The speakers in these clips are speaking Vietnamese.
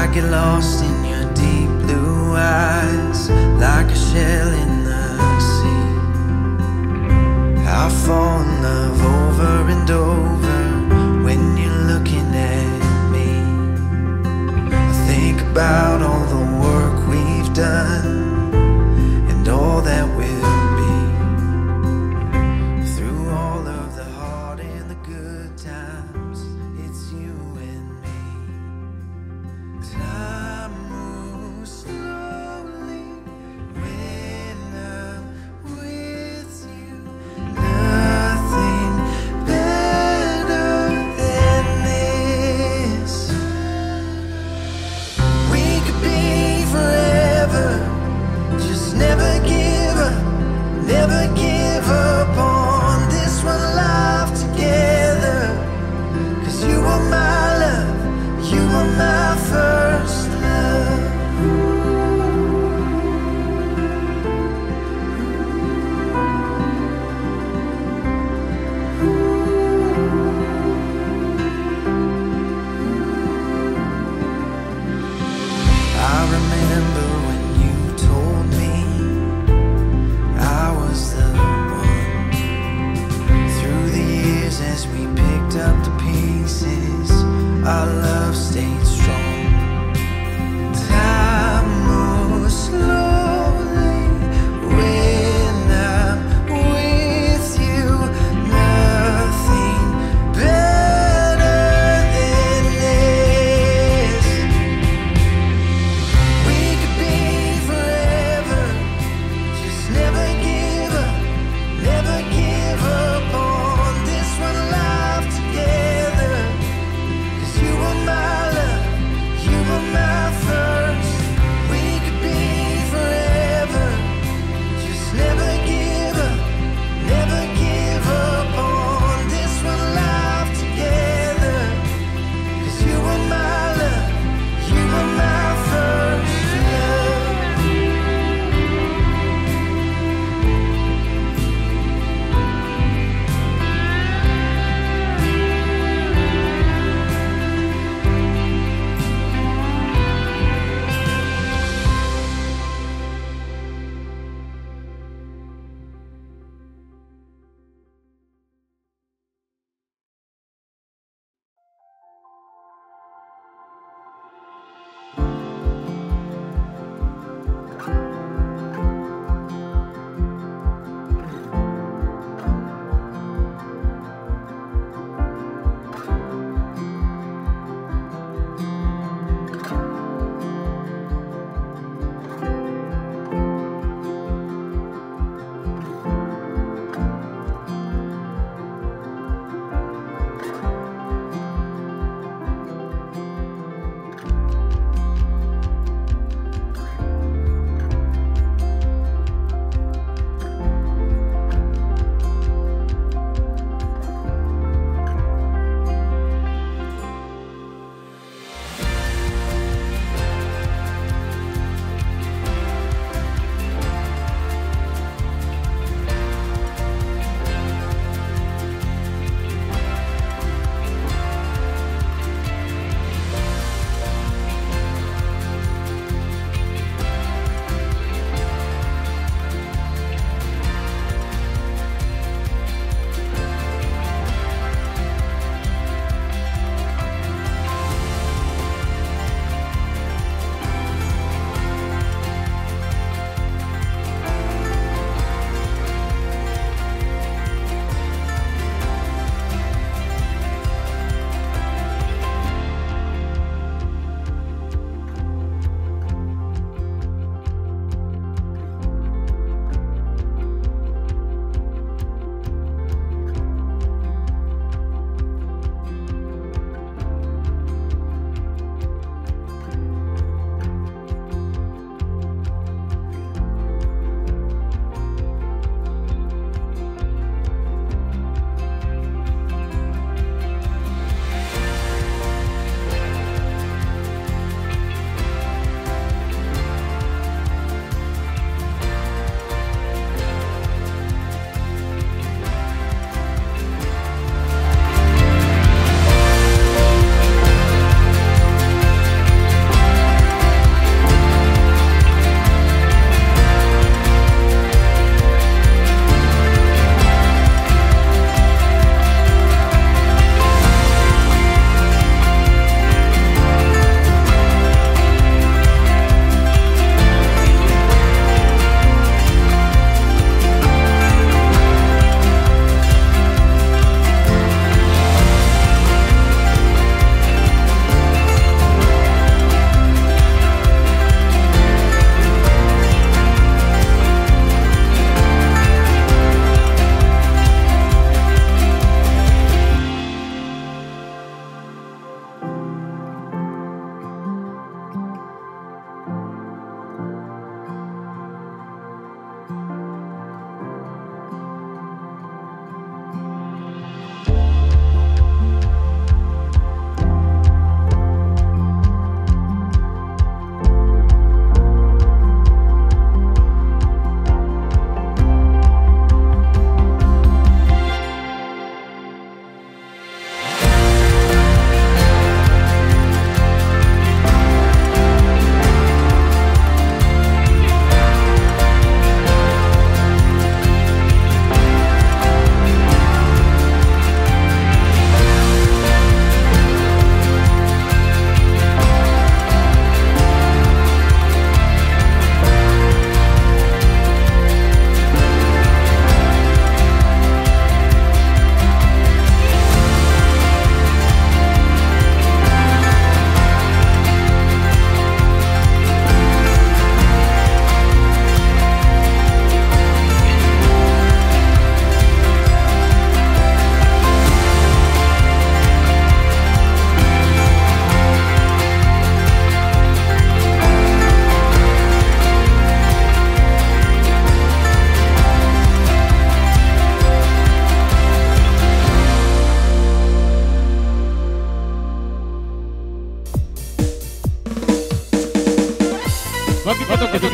get lost in your deep blue eyes, like a shell in the sea. I fall in love over and over when you're looking at me. I think about all the work we've done and all that will be. Through all of the hard and the good times, it's you and me. Time moves slowly when I'm with you. Nothing better than this. We could be forever. Just never give up, never give up on this one life together. 'Cause you were my love, you were my first love. I remember when you told me I was the one. Through the years as we picked up the pieces, our love stayed strong. Time moves slowly when I'm with you. Nothing better than this. We could be forever. Just never give up, never give up on this one life together. 'Cause you were my love,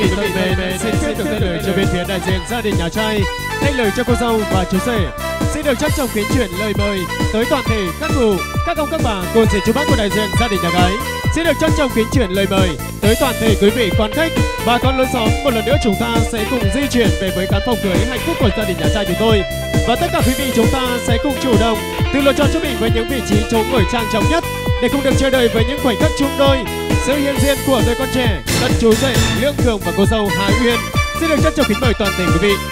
vị thân mến, xin phép được thay lời cho bên phía đại diện gia đình nhà trai thay lời cho cô dâu và chú rể. Xin được trân trọng kính chuyển lời mời tới toàn thể các cụ, các ông các bà, cô dì chú bác của đại diện gia đình nhà gái. Xin được trân trọng kính chuyển lời mời tới toàn thể quý vị quan khách, bà con lối xóm. Một lần nữa chúng ta sẽ cùng di chuyển về với căn phòng cưới hạnh phúc của gia đình nhà trai chúng tôi. Và tất cả quý vị chúng ta sẽ cùng chủ động tự lựa chọn cho mình với những vị trí chỗ ngồi trang trọng nhất để cùng được chờ đợi với những khoảnh khắc chung đôi, sự hiện diện của đôi con trẻ tân chú rể Lương Cường và cô dâu Hà Uyên. Xin được trân trọng kính mời toàn thể quý vị.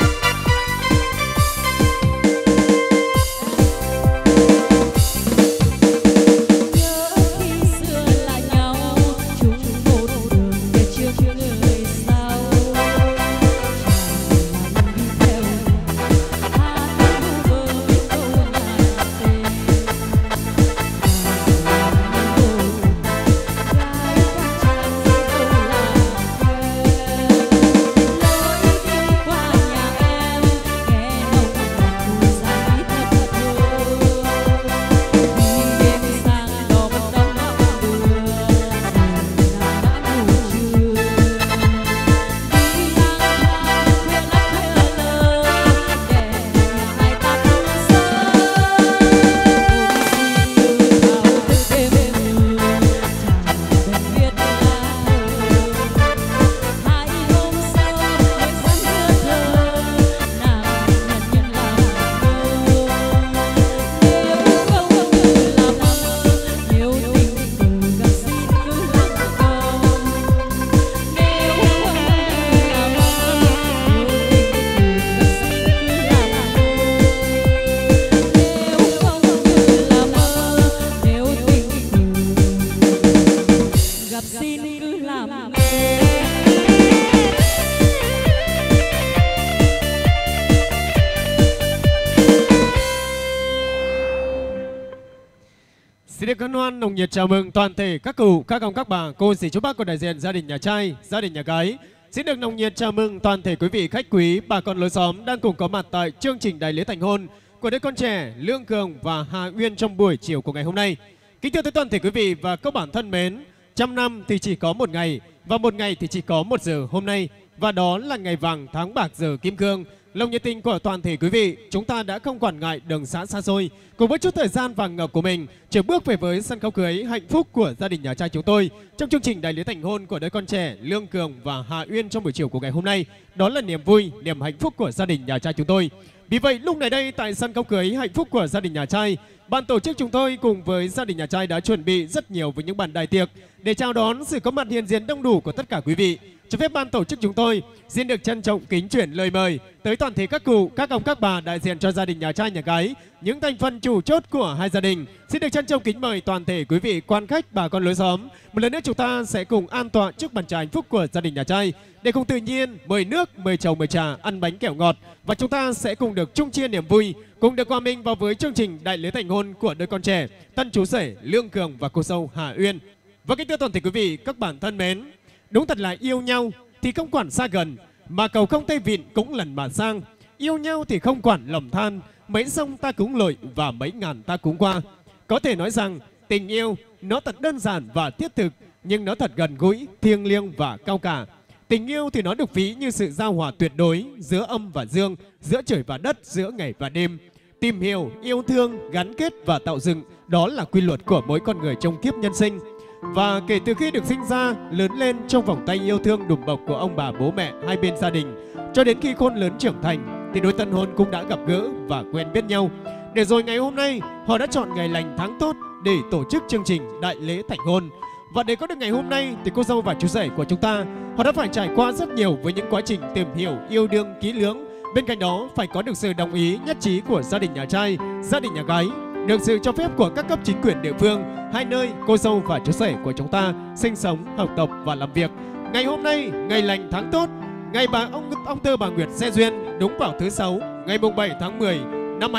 Nồng nhiệt chào mừng toàn thể các cụ, các ông, các bà, cô dì chú bác của đại diện gia đình nhà trai, gia đình nhà gái. Xin được nồng nhiệt chào mừng toàn thể quý vị khách quý, bà con lối xóm đang cùng có mặt tại chương trình đại lễ thành hôn của đôi con trẻ Lương Cường và Hà Uyên trong buổi chiều của ngày hôm nay. Kính thưa tới toàn thể quý vị và các bạn thân mến, trăm năm thì chỉ có một ngày và một ngày thì chỉ có một giờ hôm nay, và đó là ngày vàng tháng bạc giờ kim cương. Lòng nhiệt tình của toàn thể quý vị, chúng ta đã không quản ngại đường xã xa xôi, cùng với chút thời gian vàng ngọc của mình, trở bước về với sân khấu cưới hạnh phúc của gia đình nhà trai chúng tôi trong chương trình đại lễ thành hôn của đôi con trẻ Lương Cường và Hà Uyên trong buổi chiều của ngày hôm nay. Đó là niềm vui, niềm hạnh phúc của gia đình nhà trai chúng tôi. Vì vậy lúc này đây tại sân khấu cưới hạnh phúc của gia đình nhà trai, ban tổ chức chúng tôi cùng với gia đình nhà trai đã chuẩn bị rất nhiều với những bàn đại tiệc để chào đón sự có mặt hiện diện đông đủ của tất cả quý vị. Cho phép ban tổ chức chúng tôi xin được trân trọng kính chuyển lời mời tới toàn thể các cụ, các ông, các bà đại diện cho gia đình nhà trai nhà gái, những thành phần chủ chốt của hai gia đình. Xin được trân trọng kính mời toàn thể quý vị quan khách, bà con lối xóm. Một lần nữa chúng ta sẽ cùng an tọa trước bàn trà hạnh phúc của gia đình nhà trai để cùng tự nhiên mời nước, mời trầu, mời trà, ăn bánh kẹo ngọt, và chúng ta sẽ cùng được chung chia niềm vui, cùng được hòa mình vào với chương trình đại lễ thành hôn của đôi con trẻ tân chú rể Lương Cường và cô dâu Hà Uyên. Và kính thưa toàn thể quý vị, các bạn thân mến, đúng thật là yêu nhau thì không quản xa gần, mà cầu không tay vịn cũng lần mà sang. Yêu nhau thì không quản lầm than, mấy sông ta cũng lội và mấy ngàn ta cũng qua. Có thể nói rằng tình yêu nó thật đơn giản và thiết thực, nhưng nó thật gần gũi, thiêng liêng và cao cả. Tình yêu thì nó được ví như sự giao hòa tuyệt đối giữa âm và dương, giữa trời và đất, giữa ngày và đêm. Tìm hiểu, yêu thương, gắn kết và tạo dựng, đó là quy luật của mỗi con người trong kiếp nhân sinh. Và kể từ khi được sinh ra, lớn lên trong vòng tay yêu thương đùm bọc của ông bà bố mẹ hai bên gia đình, cho đến khi khôn lớn trưởng thành, thì đôi tân hôn cũng đã gặp gỡ và quen biết nhau. Để rồi ngày hôm nay, họ đã chọn ngày lành tháng tốt để tổ chức chương trình đại lễ thành hôn. Và để có được ngày hôm nay thì cô dâu và chú rể của chúng ta, họ đã phải trải qua rất nhiều với những quá trình tìm hiểu, yêu đương kỹ lưỡng. Bên cạnh đó phải có được sự đồng ý nhất trí của gia đình nhà trai, gia đình nhà gái, được sự cho phép của các cấp chính quyền địa phương, hai nơi cô dâu và chú rể của chúng ta sinh sống, học tập và làm việc. Ngày hôm nay, ngày lành tháng tốt, ngày ông Tơ bà Nguyệt xe duyên đúng vào thứ Sáu, ngày 7 tháng 10 năm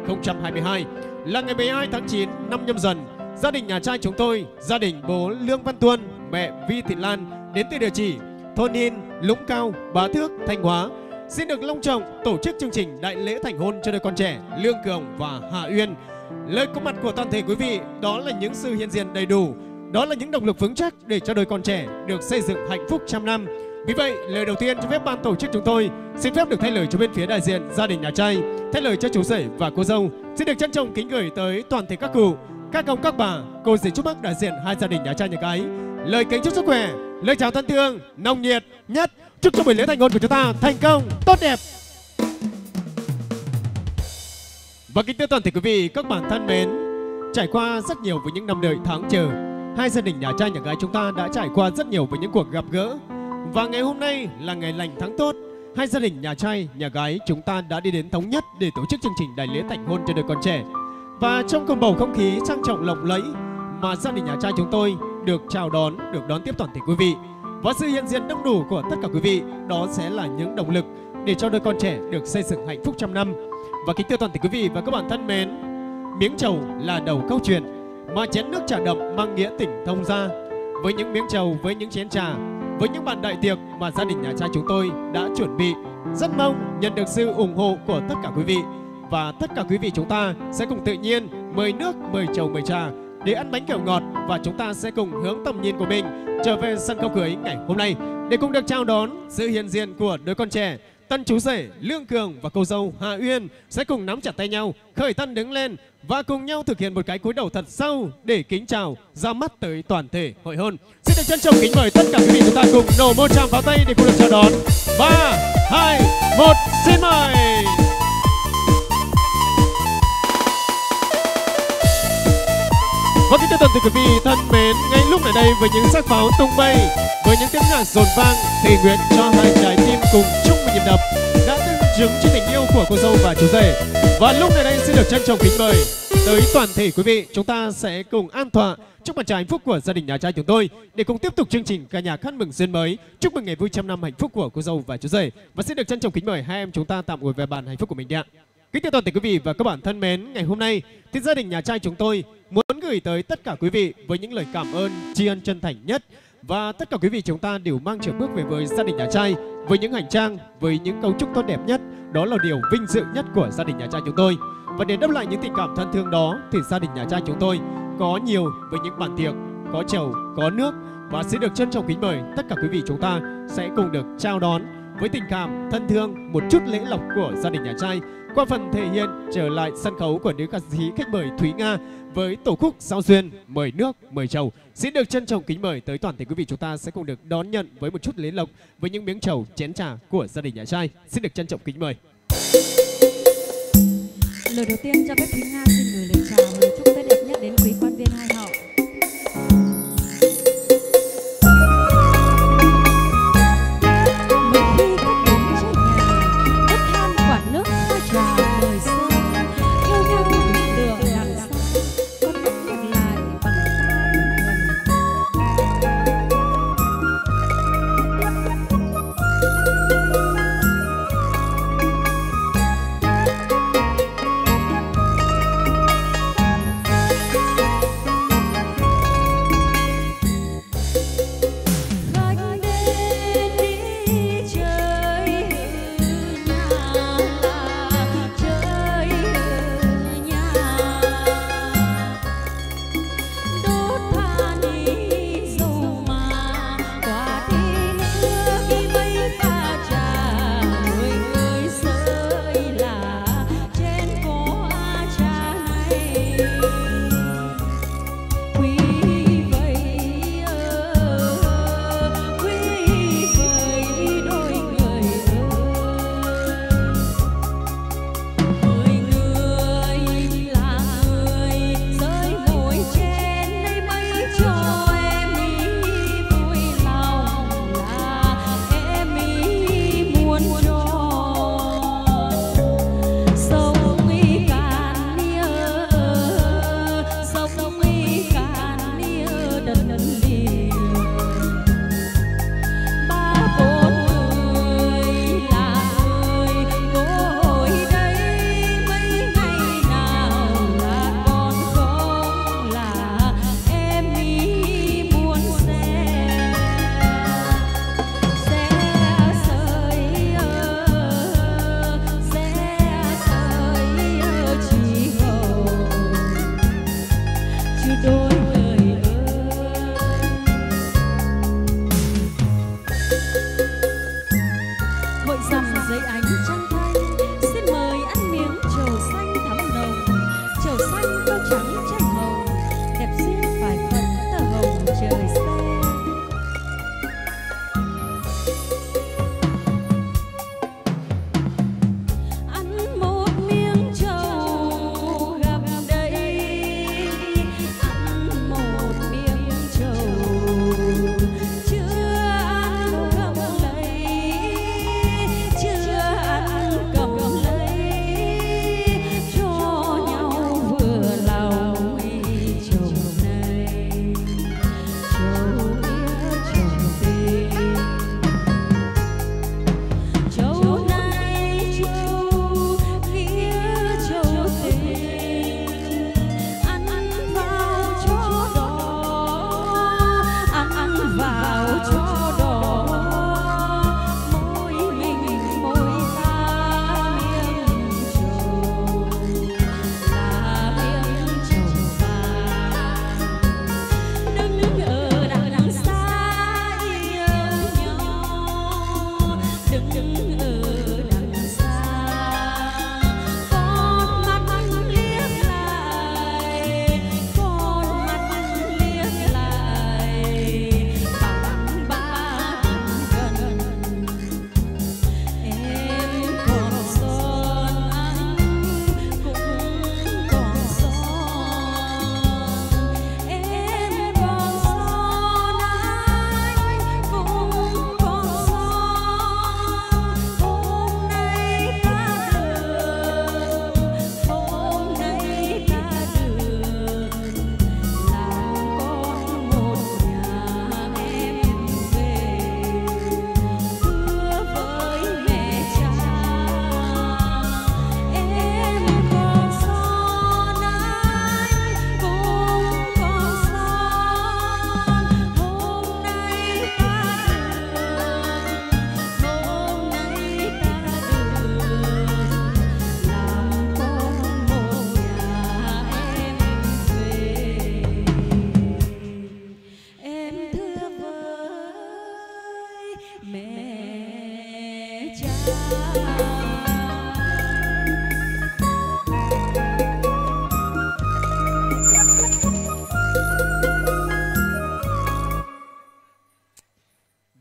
2022, là ngày 12 tháng 9 năm Nhâm Dần. Gia đình nhà trai chúng tôi, gia đình bố Lương Văn Tuân, mẹ Vi Thị Lan đến từ địa chỉ thôn Hin, Lũng Cao, Bá Thước, Thanh Hóa, xin được long trọng tổ chức chương trình đại lễ thành hôn cho đôi con trẻ Lương Cường và Hà Uyên. Lời có mặt của toàn thể quý vị đó là những sự hiện diện đầy đủ, đó là những động lực vững chắc để cho đôi con trẻ được xây dựng hạnh phúc trăm năm. Vì vậy, lời đầu tiên cho phép ban tổ chức chúng tôi xin phép được thay lời cho bên phía đại diện gia đình nhà trai, thay lời cho chú rể và cô dâu, xin được trân trọng kính gửi tới toàn thể các cụ, các ông các bà, cô dì chú bác đại diện hai gia đình nhà trai nhà gái lời kính chúc sức khỏe, lời chào thân thương nồng nhiệt nhất, chúc cho buổi lễ thành hôn của chúng ta thành công tốt đẹp. Và kính thưa toàn thể quý vị các bạn thân mến, trải qua rất nhiều với những năm đợi tháng chờ, hai gia đình nhà trai nhà gái chúng ta đã trải qua rất nhiều với những cuộc gặp gỡ. Và ngày hôm nay là ngày lành tháng tốt, hai gia đình nhà trai nhà gái chúng ta đã đi đến thống nhất để tổ chức chương trình đại lễ thành hôn cho đôi con trẻ. Và trong cùng bầu không khí trang trọng lộng lẫy mà gia đình nhà trai chúng tôi được chào đón, được đón tiếp toàn thể quý vị. Và sự hiện diện đông đủ của tất cả quý vị, đó sẽ là những động lực để cho đôi con trẻ được xây dựng hạnh phúc trăm năm. Và kính thưa toàn thể quý vị và các bạn thân mến, miếng trầu là đầu câu chuyện, mà chén nước trà đậm mang nghĩa tình thông gia. Với những miếng trầu, với những chén trà, với những bàn đại tiệc mà gia đình nhà trai chúng tôi đã chuẩn bị, rất mong nhận được sự ủng hộ của tất cả quý vị. Và tất cả quý vị chúng ta sẽ cùng tự nhiên mời nước, mời trầu, mời trà để ăn bánh kẹo ngọt, và chúng ta sẽ cùng hướng tầm nhìn của mình trở về sân khấu cưới ngày hôm nay để cùng được chào đón sự hiện diện của đôi con trẻ. Tân chú rể Lương Cường và cô dâu Hà Uyên sẽ cùng nắm chặt tay nhau, khởi thân đứng lên và cùng nhau thực hiện một cái cúi đầu thật sâu để kính chào ra mắt tới toàn thể hội hôn. Xin được trân trọng kính mời tất cả quý vị chúng ta cùng nổ một tràng pháo tay để cùng được chào đón. 3, 2, 1, xin mời. Và kính thưa toàn thể quý vị thân mến, ngay lúc này đây với những sắc pháo tung bay, với những tiếng nhạc dồn vang, thì nguyện cho hai trái tim cùng chung một nhịp đập đã tương chứng cho tình yêu của cô dâu và chú rể. Và lúc này đây xin được trân trọng kính mời tới toàn thể quý vị, chúng ta sẽ cùng an tọa chúc mừng hạnh phúc của gia đình nhà trai chúng tôi để cùng tiếp tục chương trình ca nhạc hát mừng duyên mới, chúc mừng ngày vui trăm năm hạnh phúc của cô dâu và chú rể. Và xin được trân trọng kính mời hai em chúng ta tạm ngồi về bàn hạnh phúc của mình đi ạ. Kính thưa toàn thể quý vị và các bạn thân mến, ngày hôm nay thì gia đình nhà trai chúng tôi muốn gửi tới tất cả quý vị với những lời cảm ơn tri ân chân thành nhất. Và tất cả quý vị chúng ta đều mang trở bước về với gia đình nhà trai với những hành trang, với những cấu trúc tốt đẹp nhất. Đó là điều vinh dự nhất của gia đình nhà trai chúng tôi. Và để đáp lại những tình cảm thân thương đó thì gia đình nhà trai chúng tôi có nhiều với những bàn tiệc, có trầu, có nước. Và sẽ được trân trọng kính mời tất cả quý vị chúng ta sẽ cùng được chào đón với tình cảm thân thương một chút lễ lộc của gia đình nhà trai qua phần thể hiện trở lại sân khấu của nữ ca sĩ khách mời Thúy Nga với tổ khúc Giao Duyên Mời Nước Mời Trầu. Xin được trân trọng kính mời tới toàn thể quý vị chúng ta sẽ cùng được đón nhận với một chút lễ lộc với những miếng trầu chén trà của gia đình nhà trai. Xin được trân trọng kính mời. Lời đầu tiên cho phép Thúy Nga xin gửi lời chào, lời chúc tốt đẹp nhất đến quý quan viên hai họ.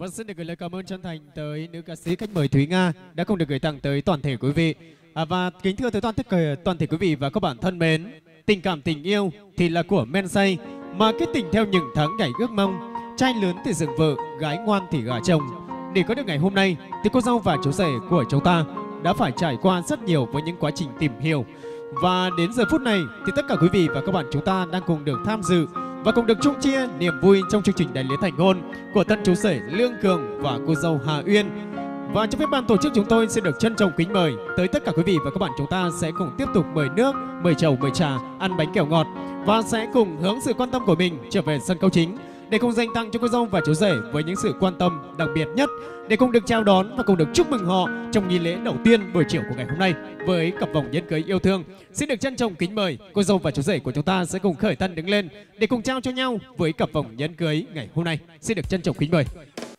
Vâng, xin được gửi lời cảm ơn chân thành tới nữ ca sĩ khách mời Thúy Nga đã cùng được gửi tặng tới toàn thể quý vị. Và kính thưa tới toàn thể quý vị và các bạn thân mến, tình cảm tình yêu thì là của men say, mà kết tình theo những tháng ngày ước mong. Trai lớn thì dựng vợ, gái ngoan thì gả chồng. Để có được ngày hôm nay thì cô dâu và chú rể của chúng ta đã phải trải qua rất nhiều với những quá trình tìm hiểu. Và đến giờ phút này thì tất cả quý vị và các bạn chúng ta đang cùng được tham dự và cùng được chung chia niềm vui trong chương trình đại lễ thành hôn của tân chú rể Lương Cường và cô dâu Hà Uyên. Và trong phép ban tổ chức chúng tôi sẽ được trân trọng kính mời tới tất cả quý vị và các bạn chúng ta sẽ cùng tiếp tục mời nước, mời trầu, mời trà, ăn bánh kẹo ngọt và sẽ cùng hướng sự quan tâm của mình trở về sân khấu chính để cùng dành tặng cho cô dâu và chú rể với những sự quan tâm đặc biệt nhất, để cùng được chào đón và cùng được chúc mừng họ trong nghi lễ đầu tiên buổi chiều của ngày hôm nay với cặp vòng nhẫn cưới yêu thương. Xin được trân trọng kính mời cô dâu và chú rể của chúng ta sẽ cùng khởi thân đứng lên để cùng trao cho nhau với cặp vòng nhẫn cưới ngày hôm nay. Xin được trân trọng kính mời.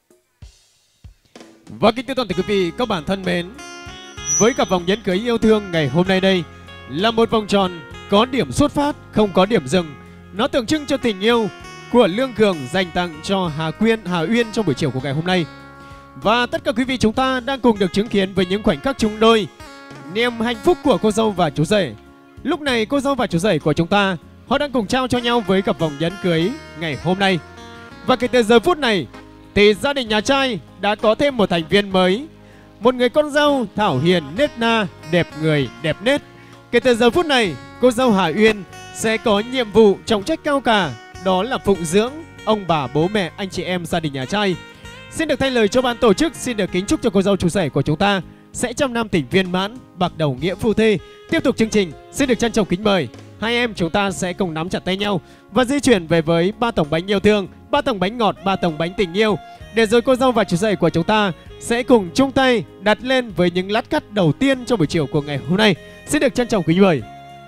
Và kính thưa toàn thể quý vị các bạn thân mến, với cặp vòng nhẫn cưới yêu thương ngày hôm nay đây là một vòng tròn có điểm xuất phát, không có điểm dừng. Nó tượng trưng cho tình yêu của Lương Cường dành tặng cho Hà Uyên trong buổi chiều của ngày hôm nay. Và tất cả quý vị chúng ta đang cùng được chứng kiến với những khoảnh khắc chung đôi, niềm hạnh phúc của cô dâu và chú rể. Lúc này cô dâu và chú rể của chúng ta họ đang cùng trao cho nhau với cặp vòng nhẫn cưới ngày hôm nay. Và kể từ giờ phút này thì gia đình nhà trai đã có thêm một thành viên mới, một người con dâu thảo hiền nết na, đẹp người đẹp nết. Kể từ giờ phút này cô dâu Hà Uyên sẽ có nhiệm vụ trọng trách cao cả, đó là phụng dưỡng ông bà bố mẹ anh chị em gia đình nhà trai. Xin được thay lời cho ban tổ chức, xin được kính chúc cho cô dâu chú rể của chúng ta sẽ trăm năm tình viên mãn, bạc đầu nghĩa phu thê. Tiếp tục chương trình, xin được trân trọng kính mời hai em chúng ta sẽ cùng nắm chặt tay nhau và di chuyển về với 3 tổng bánh yêu thương, 3 tổng bánh ngọt, 3 tổng bánh tình yêu, để rồi cô dâu và chú rể của chúng ta sẽ cùng chung tay đặt lên với những lát cắt đầu tiên trong buổi chiều của ngày hôm nay. Xin được trân trọng kính mời.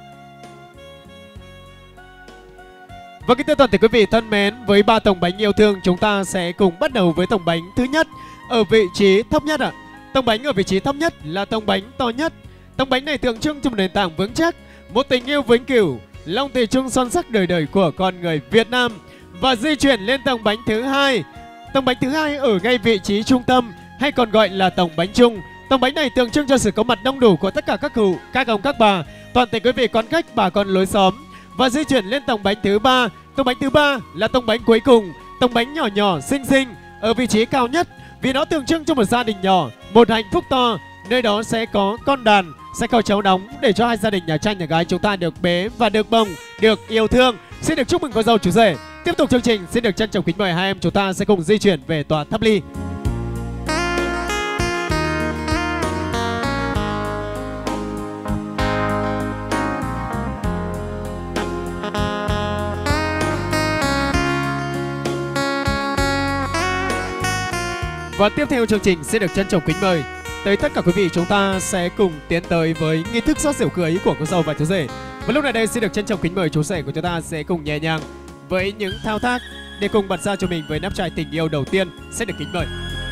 Và kính thưa toàn thể quý vị thân mến, với 3 tổng bánh yêu thương chúng ta sẽ cùng bắt đầu với tổng bánh thứ nhất ở vị trí thấp nhất ạ. Tổng bánh ở vị trí thấp nhất là tổng bánh to nhất. Tổng bánh này tượng trưng cho một nền tảng vững chắc, một tình yêu vĩnh cửu, lòng thủy chung son sắc đời đời của con người Việt Nam. Và di chuyển lên tổng bánh thứ hai. Tổng bánh thứ hai ở ngay vị trí trung tâm hay còn gọi là tổng bánh chung. Tổng bánh này tượng trưng cho sự có mặt đông đủ của tất cả các cụ, các ông các bà, toàn thể quý vị con khách, bà con lối xóm. Và di chuyển lên tổng bánh thứ ba. Tổng bánh thứ ba là tổng bánh cuối cùng, tổng bánh nhỏ nhỏ xinh xinh ở vị trí cao nhất, vì nó tượng trưng cho một gia đình nhỏ, một hạnh phúc to. Nơi đó sẽ có con đàn, sẽ có cháu đóng để cho hai gia đình nhà trai nhà gái chúng ta được bế và được bồng, được yêu thương. Xin được chúc mừng cô dâu chú rể. Tiếp tục chương trình, xin được trân trọng kính mời hai em chúng ta sẽ cùng di chuyển về tòa tháp ly. Và tiếp theo chương trình sẽ được trân trọng kính mời tới tất cả quý vị chúng ta sẽ cùng tiến tới với nghi thức rót rượu cưới của cô dâu và chú rể. Và lúc này đây xin được trân trọng kính mời chú rể của chúng ta sẽ cùng nhẹ nhàng với những thao tác để cùng bật ra cho mình với nắp chai tình yêu đầu tiên. Sẽ được kính mời.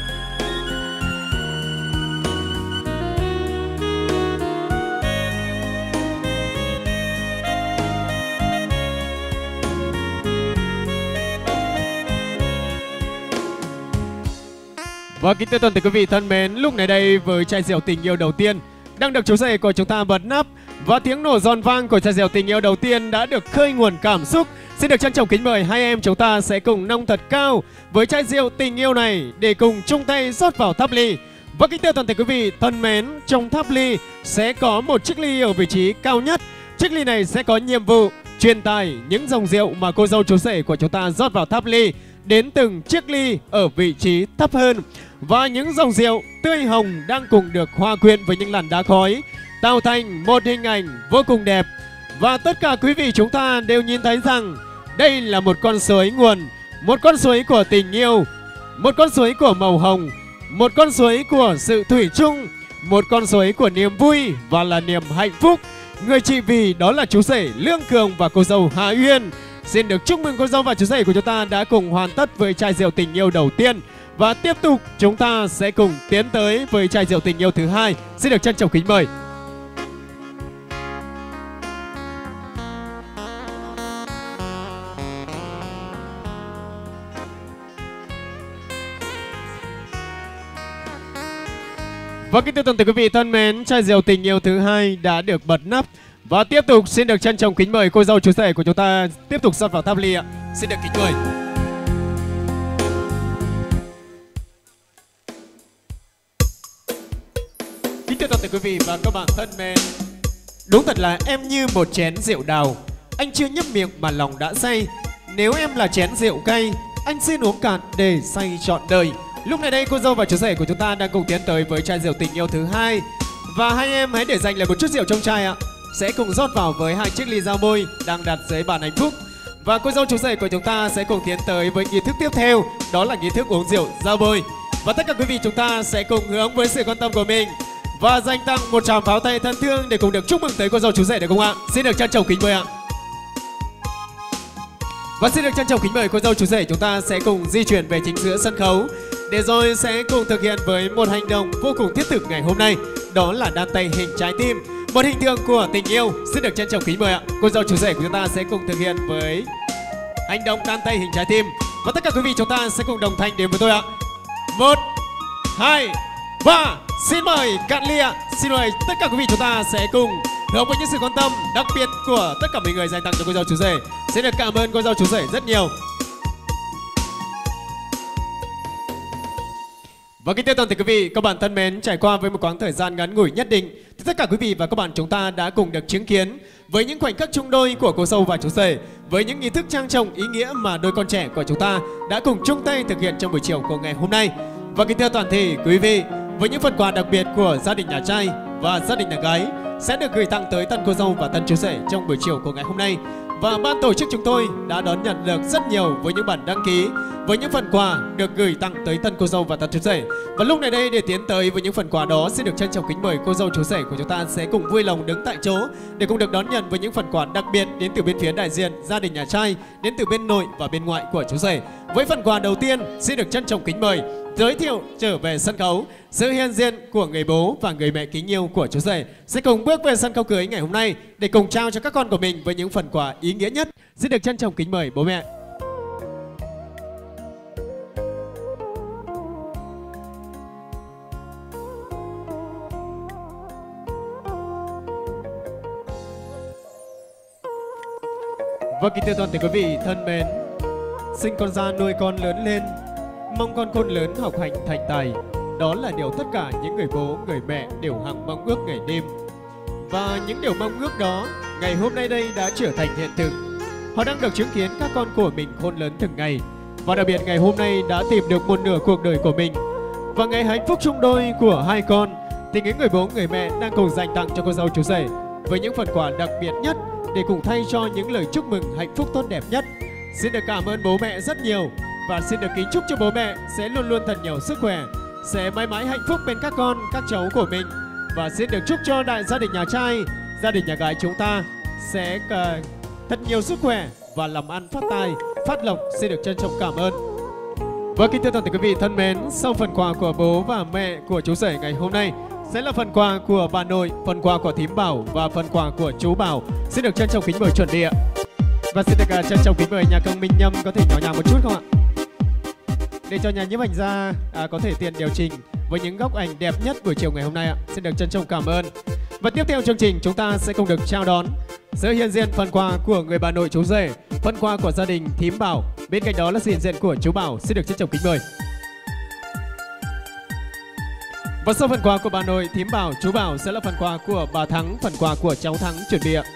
Và kính thưa toàn thể quý vị thân mến, lúc này đây với chai rượu tình yêu đầu tiên đang được chú rể của chúng ta bật nắp và tiếng nổ giòn vang của chai rượu tình yêu đầu tiên đã được khơi nguồn cảm xúc. Xin được trân trọng kính mời hai em chúng ta sẽ cùng nâng thật cao với chai rượu tình yêu này để cùng chung tay rót vào tháp ly. Và kính thưa toàn thể quý vị thân mến, trong tháp ly sẽ có một chiếc ly ở vị trí cao nhất. Chiếc ly này sẽ có nhiệm vụ truyền tải những dòng rượu mà cô dâu chú rể của chúng ta rót vào tháp ly đến từng chiếc ly ở vị trí thấp hơn. Và những dòng rượu tươi hồng đang cùng được hòa quyện với những làn đá khói tạo thành một hình ảnh vô cùng đẹp. Và tất cả quý vị chúng ta đều nhìn thấy rằng đây là một con suối nguồn, một con suối của tình yêu, một con suối của màu hồng, một con suối của sự thủy chung, một con suối của niềm vui và là niềm hạnh phúc. Người trị vì đó là chú rể Lương Cường và cô dâu Hà Uyên. Xin được chúc mừng cô dâu và chú rể của chúng ta đã cùng hoàn tất với chai rượu tình yêu đầu tiên. Và tiếp tục chúng ta sẽ cùng tiến tới với chai rượu tình yêu thứ hai. Xin được trân trọng kính mời. Và kính thưa toàn thể quý vị thân mến, chai rượu tình yêu thứ hai đã được bật nắp và tiếp tục xin được trân trọng kính mời cô dâu chú rể của chúng ta tiếp tục rót vào tháp ly ạ. Xin được kính mời. Kính thưa toàn thể quý vị và các bạn thân mến, đúng thật là em như một chén rượu đào, anh chưa nhấp miệng mà lòng đã say. Nếu em là chén rượu cay, anh xin uống cạn để say trọn đời. Lúc này đây cô dâu và chú rể của chúng ta đang cùng tiến tới với chai rượu tình yêu thứ hai. Và hai em hãy để dành lại một chút rượu trong chai ạ. Sẽ cùng rót vào với hai chiếc ly giao bôi đang đặt dưới bàn hạnh phúc. Và cô dâu chú rể của chúng ta sẽ cùng tiến tới với nghi thức tiếp theo, đó là nghi thức uống rượu giao bôi. Và tất cả quý vị chúng ta sẽ cùng hướng với sự quan tâm của mình và dành tặng một tràng pháo tay thân thương để cùng được chúc mừng tới cô dâu chú rể được không ạ? Xin được trân trọng kính mời ạ. Và xin được trân trọng kính mời cô dâu chú rể chúng ta sẽ cùng di chuyển về chính giữa sân khấu để rồi sẽ cùng thực hiện với một hành động vô cùng thiết thực ngày hôm nay, đó là đan tay hình trái tim, một hình tượng của tình yêu. Xin được trân trọng kính mời ạ. Cô dâu chú rể của chúng ta sẽ cùng thực hiện với hành động đan tay hình trái tim và tất cả quý vị chúng ta sẽ cùng đồng thanh đến với tôi ạ. 1, 2, 3. Xin mời cạn ly ạ. Xin mời tất cả quý vị chúng ta sẽ cùng hướng với những sự quan tâm đặc biệt của tất cả mọi người dành tặng cho cô dâu chú rể. Xin được cảm ơn cô dâu chú rể rất nhiều. Và kính thưa toàn thể quý vị, các bạn thân mến, trải qua với một quãng thời gian ngắn ngủi nhất định thì tất cả quý vị và các bạn chúng ta đã cùng được chứng kiến với những khoảnh khắc chung đôi của cô dâu và chú rể, với những nghi thức trang trọng ý nghĩa mà đôi con trẻ của chúng ta đã cùng chung tay thực hiện trong buổi chiều của ngày hôm nay. Và kính thưa toàn thể quý vị, với những phần quà đặc biệt của gia đình nhà trai và gia đình nhà gái sẽ được gửi tặng tới tân cô dâu và tân chú rể trong buổi chiều của ngày hôm nay. Và ban tổ chức chúng tôi đã đón nhận được rất nhiều với những bản đăng ký, với những phần quà được gửi tặng tới tân cô dâu và tân chú rể. Và lúc này đây để tiến tới với những phần quà đó, xin được trân trọng kính mời cô dâu chú rể của chúng ta sẽ cùng vui lòng đứng tại chỗ để cùng được đón nhận với những phần quà đặc biệt đến từ bên phía đại diện gia đình nhà trai, đến từ bên nội và bên ngoại của chú rể. Với phần quà đầu tiên, xin được trân trọng kính mời giới thiệu trở về sân khấu sự hiện diện của người bố và người mẹ kính yêu của chú rể sẽ cùng bước về sân khấu cưới ngày hôm nay để cùng trao cho các con của mình với những phần quà ý nghĩa nhất. Xin được trân trọng kính mời bố mẹ. Và kính thưa toàn thể quý vị thân mến, sinh con ra nuôi con lớn lên, mong con khôn lớn học hành thành tài. Đó là điều tất cả những người bố, người mẹ đều hằng mong ước ngày đêm. Và những điều mong ước đó ngày hôm nay đây đã trở thành hiện thực. Họ đang được chứng kiến các con của mình khôn lớn từng ngày. Và đặc biệt ngày hôm nay đã tìm được một nửa cuộc đời của mình. Và ngày hạnh phúc chung đôi của hai con thì những người bố, người mẹ đang cùng dành tặng cho cô dâu chú rể với những phần quà đặc biệt nhất để cùng thay cho những lời chúc mừng hạnh phúc tốt đẹp nhất. Xin được cảm ơn bố mẹ rất nhiều và xin được kính chúc cho bố mẹ sẽ luôn luôn thật nhiều sức khỏe, sẽ mãi mãi hạnh phúc bên các con, các cháu của mình. Và xin được chúc cho đại gia đình nhà trai, gia đình nhà gái chúng ta sẽ thật nhiều sức khỏe và làm ăn phát tài, phát lộc. Xin được trân trọng cảm ơn. Và kính thưa toàn thể quý vị thân mến, sau phần quà của bố và mẹ của chú rể ngày hôm nay sẽ là phần quà của bà nội, phần quà của thím Bảo và phần quà của chú Bảo. Xin được trân trọng kính mời chuẩn bị ạ. Và xin được trân trọng kính mời nhà công Minh Nhâm có thể nhỏ nhàng một chút không ạ? Để cho nhà nhiếp ảnh gia có thể tiện điều chỉnh với những góc ảnh đẹp nhất buổi chiều ngày hôm nay ạ. Xin được trân trọng cảm ơn. Và tiếp theo chương trình chúng ta sẽ cùng được chào đón sự hiện diện phần quà của người bà nội chú rể, phần quà của gia đình thím Bảo, bên cạnh đó là sự hiện diện của chú Bảo. Xin được trân trọng kính mời. Và sau phần quà của bà nội, thím Bảo, chú Bảo sẽ là phần quà của bà Thắng, phần quà của cháu Thắng chuẩn bị ạ.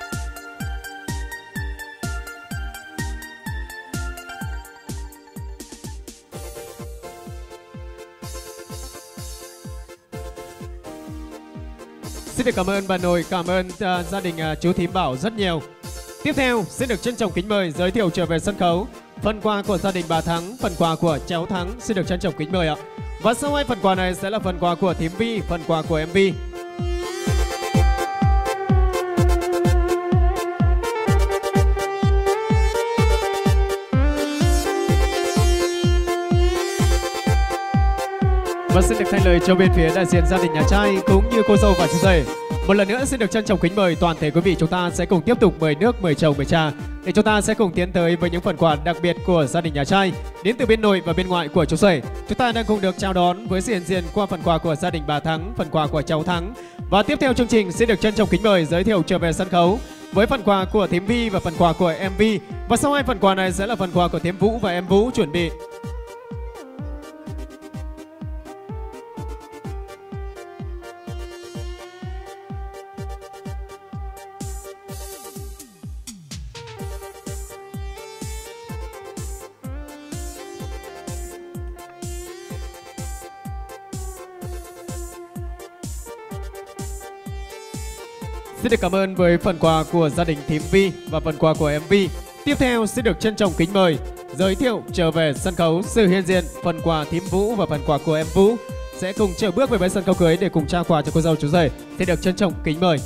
Xin được cảm ơn bà nội, cảm ơn gia đình chú thím Bảo rất nhiều. Tiếp theo, xin được trân trọng kính mời giới thiệu trở về sân khấu phần quà của gia đình bà Thắng, phần quà của cháu Thắng. Xin được trân trọng kính mời ạ. Và sau hai phần quà này sẽ là phần quà của thím Vi, phần quà của em Vi. Và xin được thay lời cho bên phía đại diện gia đình nhà trai cũng như cô dâu và chú rể. Một lần nữa xin được trân trọng kính mời toàn thể quý vị chúng ta sẽ cùng tiếp tục mời nước, mời chầu, mời trà để chúng ta sẽ cùng tiến tới với những phần quà đặc biệt của gia đình nhà trai đến từ bên nội và bên ngoại của chú rể. Chúng ta đang cùng được chào đón với sự hiện diện qua phần quà của gia đình bà Thắng, phần quà của cháu Thắng. Và tiếp theo chương trình sẽ được trân trọng kính mời giới thiệu trở về sân khấu với phần quà của thím Vi và phần quà của em Vi. Và sau hai phần quà này sẽ là phần quà của thím Vũ và em Vũ chuẩn bị. Xin được cảm ơn với phần quà của gia đình thím Vi và phần quà của em Vi. Tiếp theo sẽ được trân trọng kính mời giới thiệu trở về sân khấu sự hiện diện phần quà thím Vũ và phần quà của em Vũ sẽ cùng trở bước về với sân khấu cưới để cùng trao quà cho cô dâu chú rể. Xin được trân trọng kính mời.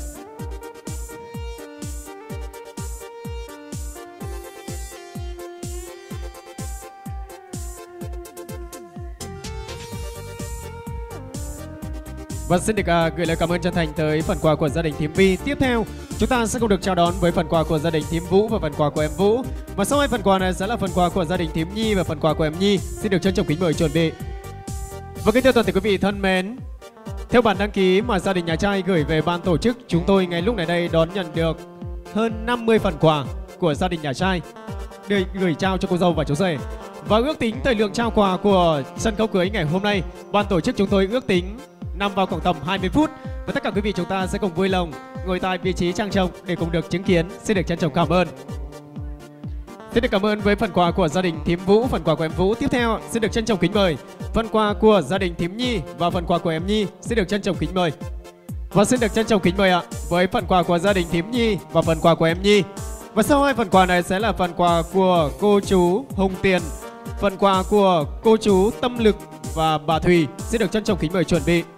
Và xin được gửi lời cảm ơn chân thành tới phần quà của gia đình thím Vi. Tiếp theo chúng ta sẽ cùng được chào đón với phần quà của gia đình thím Vũ và phần quà của em Vũ. Và sau hai phần quà này sẽ là phần quà của gia đình thím Nhi và phần quà của em Nhi. Xin được trân trọng kính mời chuẩn bị. Và kính thưa toàn thể quý vị thân mến, theo bản đăng ký mà gia đình nhà trai gửi về ban tổ chức, chúng tôi ngay lúc này đây đón nhận được hơn 50 phần quà của gia đình nhà trai để gửi trao cho cô dâu và chú rể. Và ước tính thời lượng trao quà của sân khấu cưới ngày hôm nay, ban tổ chức chúng tôi ước tính nằm vào khoảng tầm 20 phút. Và tất cả quý vị chúng ta sẽ cùng vui lòng ngồi tại vị trí trang trọng để cùng được chứng kiến. Xin được trân trọng cảm ơn. Xin được cảm ơn với phần quà của gia đình thím Vũ, phần quà của em Vũ. Tiếp theo xin được trân trọng kính mời phần quà của gia đình thím Nhi và phần quà của em Nhi. Xin được trân trọng kính mời. Và xin được trân trọng kính mời ạ với phần quà của gia đình thím Nhi và phần quà của em Nhi. Và sau hai phần quà này sẽ là phần quà của cô chú Hồng Tiền, phần quà của cô chú Tâm Lực và bà Thùy. Xin được trân trọng kính mời chuẩn bị.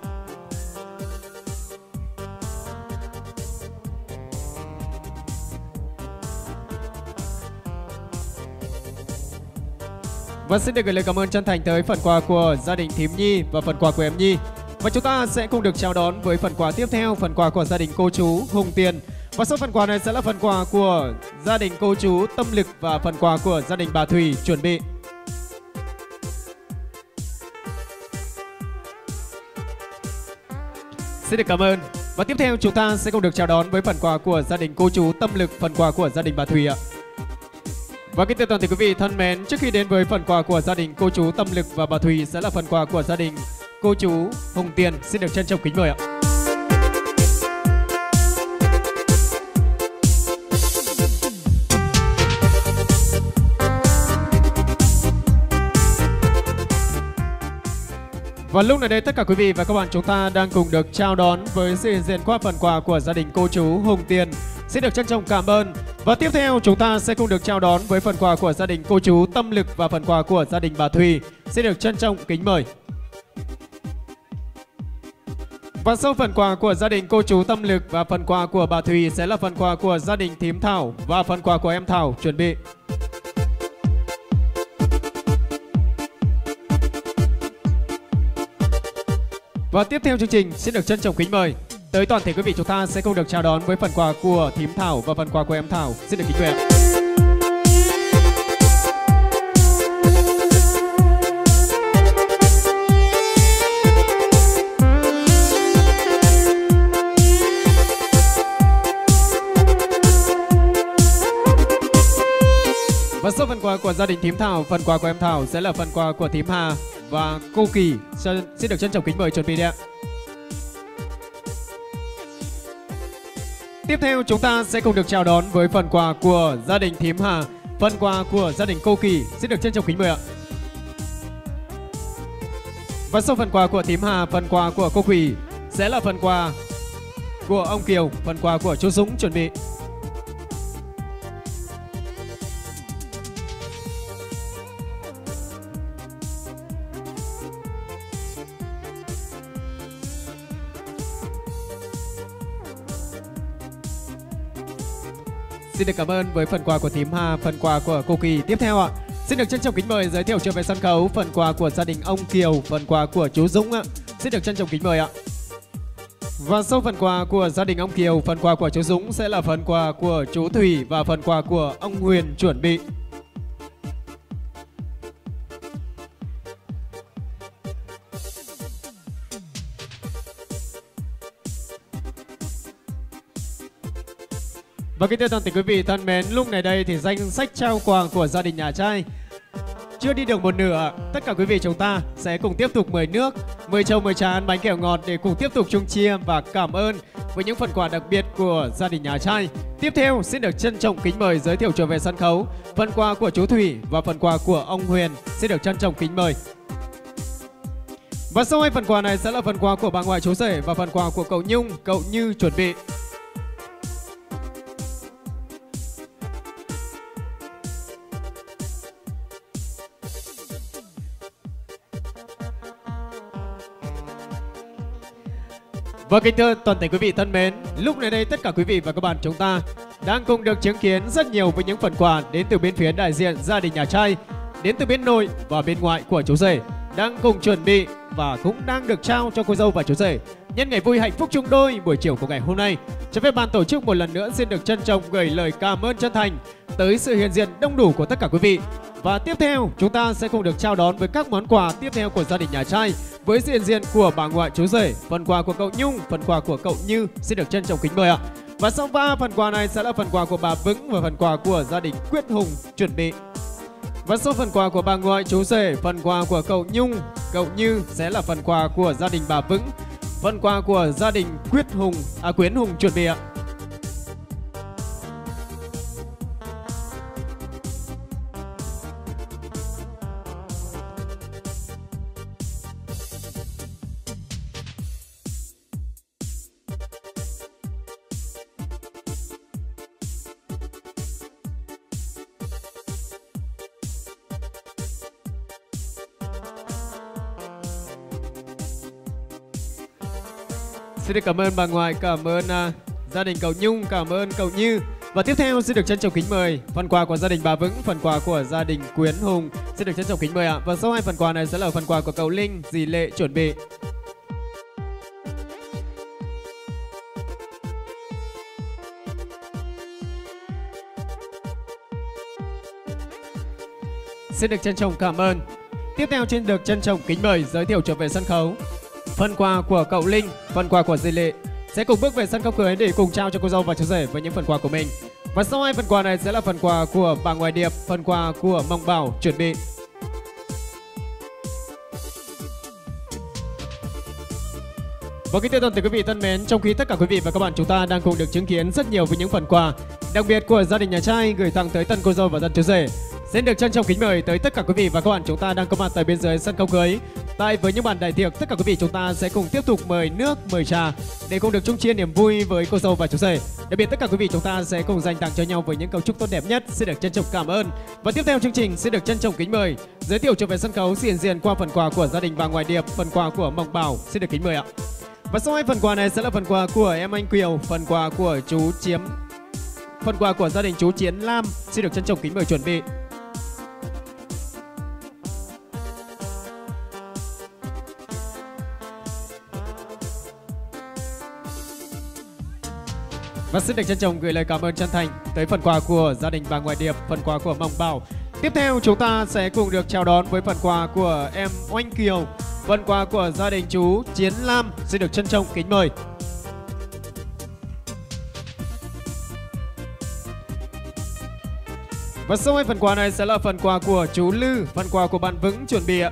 Và xin được gửi lời cảm ơn chân thành tới phần quà của gia đình thím Nhi và phần quà của em Nhi. Và chúng ta sẽ cùng được chào đón với phần quà tiếp theo, phần quà của gia đình cô chú Hồng Tiền. Và sau phần quà này sẽ là phần quà của gia đình cô chú Tâm Lực và phần quà của gia đình bà Thùy chuẩn bị. Xin được cảm ơn. Và tiếp theo chúng ta sẽ cùng được chào đón với phần quà của gia đình cô chú Tâm Lực, phần quà của gia đình bà Thùy ạ. Và kính thưa toàn thể quý vị thân mến, trước khi đến với phần quà của gia đình cô chú Tâm Lực và bà Thùy sẽ là phần quà của gia đình cô chú Hồng Tiền. Xin được trân trọng kính mời ạ. Và lúc này đây tất cả quý vị và các bạn chúng ta đang cùng được chào đón với sự hiện diện qua phần quà của gia đình cô chú Hồng Tiền. Xin được trân trọng cảm ơn. Và tiếp theo chúng ta sẽ cùng được chào đón với phần quà của gia đình cô chú Tâm Lực và phần quà của gia đình bà Thùy. Xin được trân trọng kính mời. Và sau phần quà của gia đình cô chú Tâm Lực và phần quà của bà Thùy sẽ là phần quà của gia đình thím Thảo và phần quà của em Thảo chuẩn bị. Và tiếp theo chương trình xin được trân trọng kính mời tới toàn thể quý vị chúng ta sẽ cùng được chào đón với phần quà của thím Thảo và phần quà của em Thảo. Xin được kính mời ạ. Và sau phần quà của gia đình thím Thảo, phần quà của em Thảo sẽ là phần quà của thím Hà và cô Kỳ. Xin được trân trọng kính mời chuẩn bị đi ạ. Tiếp theo chúng ta sẽ cùng được chào đón với phần quà của gia đình thím Hà, phần quà của gia đình cô Kỳ. Xin được trân trọng kính mời ạ. Và sau phần quà của thím Hà, phần quà của cô Kỳ sẽ là phần quà của ông Kiều, phần quà của chú Dũng chuẩn bị. Xin được cảm ơn với phần quà của thím Hà, phần quà của cô Kỳ. Tiếp theo ạ, xin được trân trọng kính mời giới thiệu trở về sân khấu phần quà của gia đình ông Kiều, phần quà của chú Dũng ạ. Xin được trân trọng kính mời ạ. Và sau phần quà của gia đình ông Kiều, phần quà của chú Dũng sẽ là phần quà của chú Thủy và phần quà của ông Huyền chuẩn bị. Và kính thưa toàn thể quý vị thân mến, lúc này đây thì danh sách trao quà của gia đình nhà trai chưa đi được một nửa. Tất cả quý vị chúng ta sẽ cùng tiếp tục mời nước, mời trầu, mời trà, ăn bánh kẹo ngọt để cùng tiếp tục chung chia và cảm ơn với những phần quà đặc biệt của gia đình nhà trai. Tiếp theo xin được trân trọng kính mời giới thiệu trở về sân khấu phần quà của chú Thủy và phần quà của ông Huyền. Xin được trân trọng kính mời. Và sau hai phần quà này sẽ là phần quà của bà ngoại chú rể và phần quà của cậu Nhung, cậu Như chuẩn bị. Và kính thưa toàn thể quý vị thân mến, lúc này đây tất cả quý vị và các bạn chúng ta đang cùng được chứng kiến rất nhiều với những phần quà đến từ bên phía đại diện gia đình nhà trai, đến từ bên nội và bên ngoại của chú rể đang cùng chuẩn bị và cũng đang được trao cho cô dâu và chú rể nhân ngày vui hạnh phúc chung đôi buổi chiều của ngày hôm nay. Cho phép ban tổ chức một lần nữa xin được trân trọng gửi lời cảm ơn chân thành tới sự hiện diện đông đủ của tất cả quý vị. Và tiếp theo chúng ta sẽ cùng được chào đón với các món quà tiếp theo của gia đình nhà trai với sự hiện diện của bà ngoại chú rể, phần quà của cậu Nhung, phần quà của cậu Như. Xin được trân trọng kính mời ạ. Và sau 3 phần quà này sẽ là phần quà của bà Vững và phần quà của gia đình Quyết Hùng chuẩn bị. Và sau phần quà của bà ngoại chú rể, phần quà của cậu Nhung, cậu Như sẽ là phần quà của gia đình bà Vững, phần quà của gia đình Quyến Hùng chuẩn bị ạ. Xin được cảm ơn bà ngoại, cảm ơn gia đình cậu Nhung, cảm ơn cậu Như. Và tiếp theo xin được trân trọng kính mời phần quà của gia đình bà Vững, phần quà của gia đình Quyến Hùng. Xin được trân trọng kính mời ạ. Và sau hai phần quà này sẽ là phần quà của cậu Linh, dì Lệ chuẩn bị. Xin được trân trọng cảm ơn. Tiếp theo xin được trân trọng kính mời giới thiệu trở về sân khấu phần quà của cậu Linh, phần quà của dì Lệ sẽ cùng bước về sân khấu cưới để cùng trao cho cô dâu và chú rể với những phần quà của mình. Và sau hai phần quà này sẽ là phần quà của bà ngoại Điệp, phần quà của Mong Bảo chuẩn bị. Và kính thưa toàn thể quý vị thân mến, trong khi tất cả quý vị và các bạn chúng ta đang cùng được chứng kiến rất nhiều với những phần quà đặc biệt của gia đình nhà trai gửi tặng tới tân cô dâu và tân chú rể, xin được trân trọng kính mời tới tất cả quý vị và các bạn chúng ta đang có mặt tại bên dưới sân khấu cưới. Tại với những bàn đại tiệc, tất cả quý vị chúng ta sẽ cùng tiếp tục mời nước, mời trà để cùng được chung chia niềm vui với cô dâu và chú rể. Đặc biệt tất cả quý vị chúng ta sẽ cùng dành tặng cho nhau với những câu chúc tốt đẹp nhất. Xin được trân trọng cảm ơn. Và tiếp theo chương trình xin được trân trọng kính mời giới thiệu trở về sân khấu hiện diện qua phần quà của gia đình bà ngoại Điệp, phần quà của Mộng Bảo. Xin được kính mời ạ. Và sau hai phần quà này sẽ là phần quà của em anh Kiều, phần quà của chú Chiếm, phần quà của gia đình chú Chiến Lam. Xin được trân trọng kính mời chuẩn bị. Và xin được trân trọng gửi lời cảm ơn chân thành tới phần quà của gia đình bà ngoại Điệp, phần quà của Mộng Bảo. Tiếp theo chúng ta sẽ cùng được chào đón với phần quà của em Oanh Kiều, phần quà của gia đình chú Chiến Lam. Xin được trân trọng kính mời. Và sau hai phần quà này sẽ là phần quà của chú Lư, phần quà của bạn Vững chuẩn bị ạ.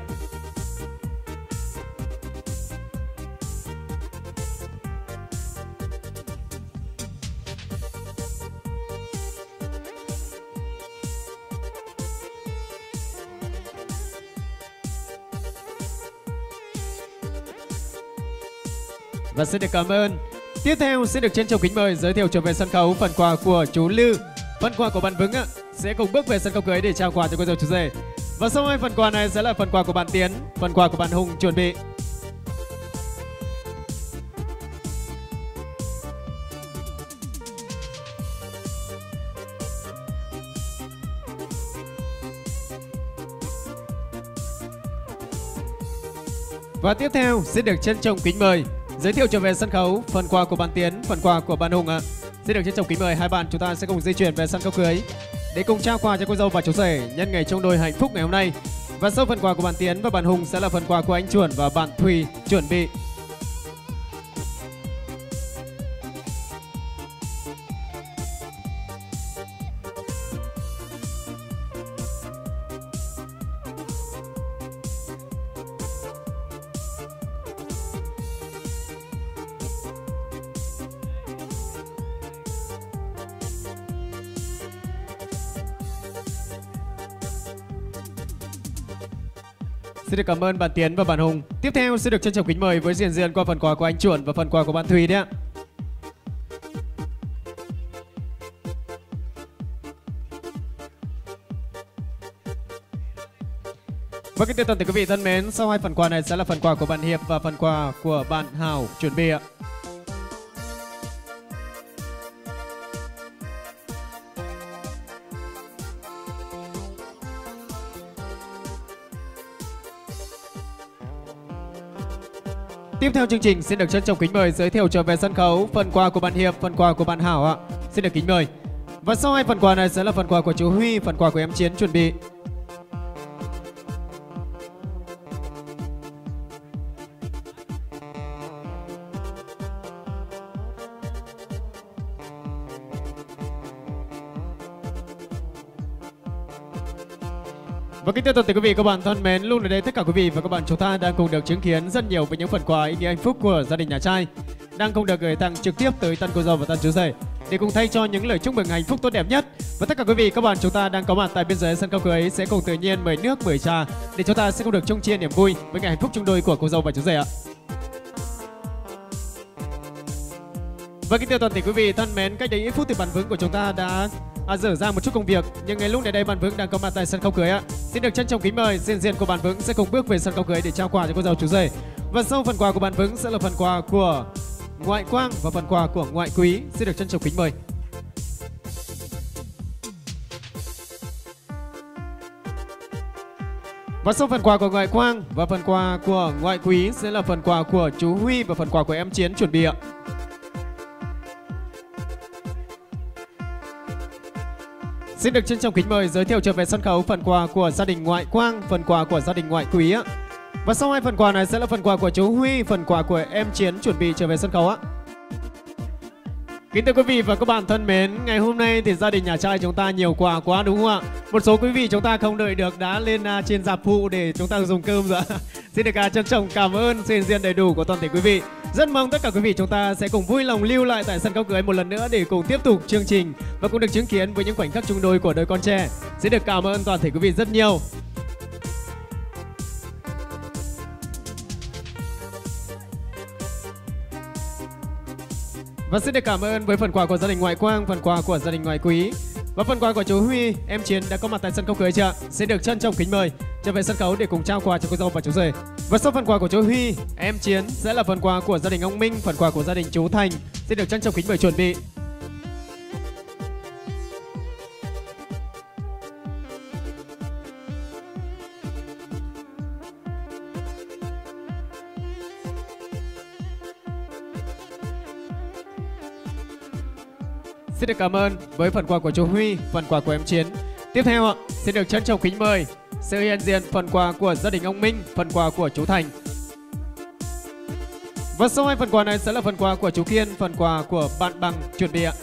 Và xin được cảm ơn. Tiếp theo xin được trân trọng kính mời giới thiệu trở về sân khấu phần quà của chú Lư, phần quà của bạn Vững ạ, sẽ cùng bước về sân khấu cưới để trao quà cho cô dâu chú rể. Và sau hai phần quà này sẽ là phần quà của bạn Tiến, phần quà của bạn Hùng chuẩn bị. Và tiếp theo xin được trân trọng kính mời Giới thiệu trở về sân khấu, phần quà của bạn Tiến, phần quà của bạn Hùng ạ. Xin được trân trọng kính mời hai bạn chúng ta sẽ cùng di chuyển về sân khấu cưới để cùng trao quà cho cô dâu và chú rể nhân ngày trong đôi hạnh phúc ngày hôm nay. Và sau phần quà của bạn Tiến và bạn Hùng sẽ là phần quà của anh Chuẩn và bạn Thùy chuẩn bị. Xin được cảm ơn bạn Tiến và bạn Hùng. Tiếp theo xin được trân trọng kính mời với diện diện qua phần quà của anh Chuẩn và phần quà của bạn Thùy đấy ạ. Và kính thưa toàn thể quý vị thân mến, sau hai phần quà này sẽ là phần quà của bạn Hiệp và phần quà của bạn Hảo chuẩn bị ạ. Tiếp theo chương trình xin được trân trọng kính mời giới thiệu trở về sân khấu phần quà của bạn Hiệp, phần quà của bạn Hảo ạ. Xin được kính mời. Và sau hai phần quà này sẽ là phần quà của chú Huy, phần quà của em Chiến chuẩn bị. Và kính thưa toàn thể quý vị các bạn thân mến, luôn ở đây tất cả quý vị và các bạn chúng ta đang cùng được chứng kiến rất nhiều về những phần quà ý nghĩa hạnh phúc của gia đình nhà trai đang cùng được gửi tặng trực tiếp tới tân cô dâu và tân chú rể để cùng thay cho những lời chúc mừng hạnh phúc tốt đẹp nhất. Và tất cả quý vị các bạn chúng ta đang có mặt tại biên giới sân khấu cưới sẽ cùng tự nhiên mời nước mời trà để chúng ta sẽ cùng được chung chia niềm vui với ngày hạnh phúc chung đôi của cô dâu và chú rể ạ. Và kính thưa toàn thể quý vị thân mến, cách đây ít phút thì bàn vững của chúng ta đã dở ra một chút công việc, nhưng ngay lúc này đây bàn vững đang có mặt tại sân khấu cưới ạ. Xin được trân trọng kính mời diện diện của bàn vững sẽ cùng bước về sân khấu cưới để trao quà cho cô dâu chú rể. Và sau phần quà của bàn vững sẽ là phần quà của ngoại Quang và phần quà của ngoại Quý. Xin được trân trọng kính mời. Và sau phần quà của ngoại Quang và phần quà của ngoại Quý sẽ là phần quà của chú Huy và phần quà của em Chiến chuẩn bị ạ. Xin được trân trọng kính mời giới thiệu trở về sân khấu phần quà của gia đình ngoại Quang, phần quà của gia đình ngoại Quý ạ. Và sau hai phần quà này sẽ là phần quà của chú Huy, phần quà của em Chiến chuẩn bị trở về sân khấu ạ. Kính thưa quý vị và các bạn thân mến, ngày hôm nay thì gia đình nhà trai chúng ta nhiều quà quá đúng không ạ? Một số quý vị chúng ta không đợi được đã lên trên rạp phụ để chúng ta dùng cơm rồi. Xin được trân trọng cảm ơn sự hiện diện đầy đủ của toàn thể quý vị. Rất mong tất cả quý vị chúng ta sẽ cùng vui lòng lưu lại tại sân khấu cưới một lần nữa để cùng tiếp tục chương trình và cũng được chứng kiến với những khoảnh khắc chung đôi của đôi con trẻ. Xin được cảm ơn toàn thể quý vị rất nhiều. Và xin được cảm ơn với phần quà của gia đình ngoại Quang, phần quà của gia đình ngoại Quý và phần quà của chú Huy, em Chiến đã có mặt tại sân khấu cưới chưa? Xin được trân trọng kính mời trở về sân khấu để cùng trao quà cho cô dâu và chú rể. Và sau phần quà của chú Huy, em Chiến sẽ là phần quà của gia đình ông Minh, phần quà của gia đình chú Thành. Xin được trân trọng kính mời chuẩn bị. Xin được cảm ơn với phần quà của chú Huy, phần quà của em Chiến. Tiếp theo ạ, xin được trân trọng kính mời sự hiện diện phần quà của gia đình ông Minh, phần quà của chú Thành. Và sau hai phần quà này sẽ là phần quà của chú Kiên, phần quà của bạn Bằng chuẩn bị ạ.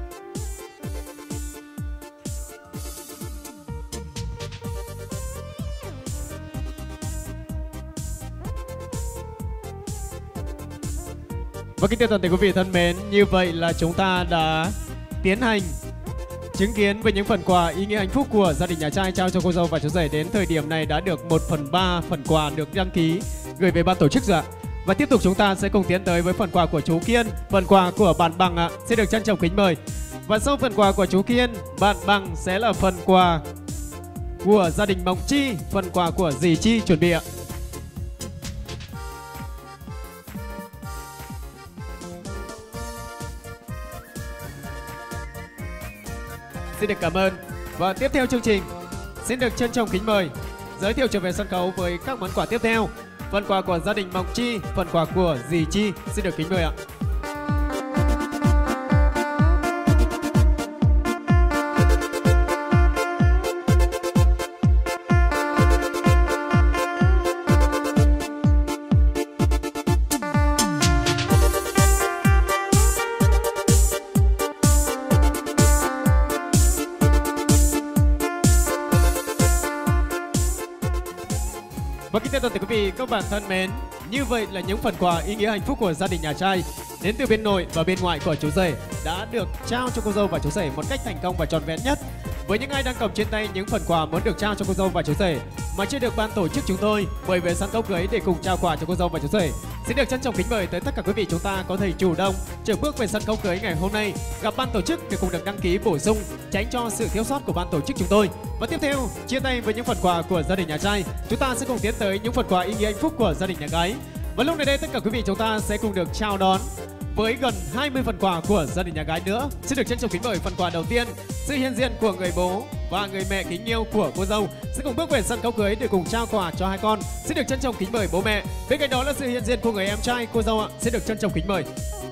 Và kính thưa toàn thể quý vị thân mến, như vậy là chúng ta đã tiến hành chứng kiến về những phần quà ý nghĩa hạnh phúc của gia đình nhà trai trao cho cô dâu và chú rể. Đến thời điểm này đã được 1/3 phần quà được đăng ký gửi về ban tổ chức rồi ạ. Và tiếp tục chúng ta sẽ cùng tiến tới với phần quà của chú Kiên, phần quà của bạn Bằng ạ. Xin được trân trọng kính mời. Và sau phần quà của chú Kiên, bạn Bằng sẽ là phần quà của gia đình Mộng Chi, phần quà của dì Chi chuẩn bị ạ. Xin được cảm ơn. Và tiếp theo chương trình xin được trân trọng kính mời giới thiệu trở về sân khấu với các món quà tiếp theo. phần quà của gia đình Mộng Chi, phần quà của dì Chi. Xin được kính mời ạ. Và kính thưa toàn thể quý vị các bạn thân mến, như vậy là những phần quà ý nghĩa hạnh phúc của gia đình nhà trai đến từ bên nội và bên ngoại của chú rể đã được trao cho cô dâu và chú rể một cách thành công và trọn vẹn nhất. Với những ai đang cầm trên tay những phần quà muốn được trao cho cô dâu và chú rể mà chưa được ban tổ chức chúng tôi mời về sân khấu cưới để cùng trao quà cho cô dâu và chú rể, xin được trân trọng kính mời tới tất cả quý vị chúng ta có thể chủ động trực bước về sân khấu cưới ngày hôm nay gặp ban tổ chức để cùng được đăng ký bổ sung, tránh cho sự thiếu sót của ban tổ chức chúng tôi. Và tiếp theo chia tay với những phần quà của gia đình nhà trai, chúng ta sẽ cùng tiến tới những phần quà ý nghĩa hạnh phúc của gia đình nhà gái. Và lúc này đây tất cả quý vị chúng ta sẽ cùng được chào đón với gần 20 phần quà của gia đình nhà gái nữa. Xin được trân trọng kính mời phần quà đầu tiên, sự hiện diện của người bố và người mẹ kính yêu của cô dâu sẽ cùng bước về sân khấu cưới để cùng trao quà cho hai con. Xin được trân trọng kính mời bố mẹ. Bên cạnh đó là sự hiện diện của người em trai cô dâu ạ. Xin được trân trọng kính mời.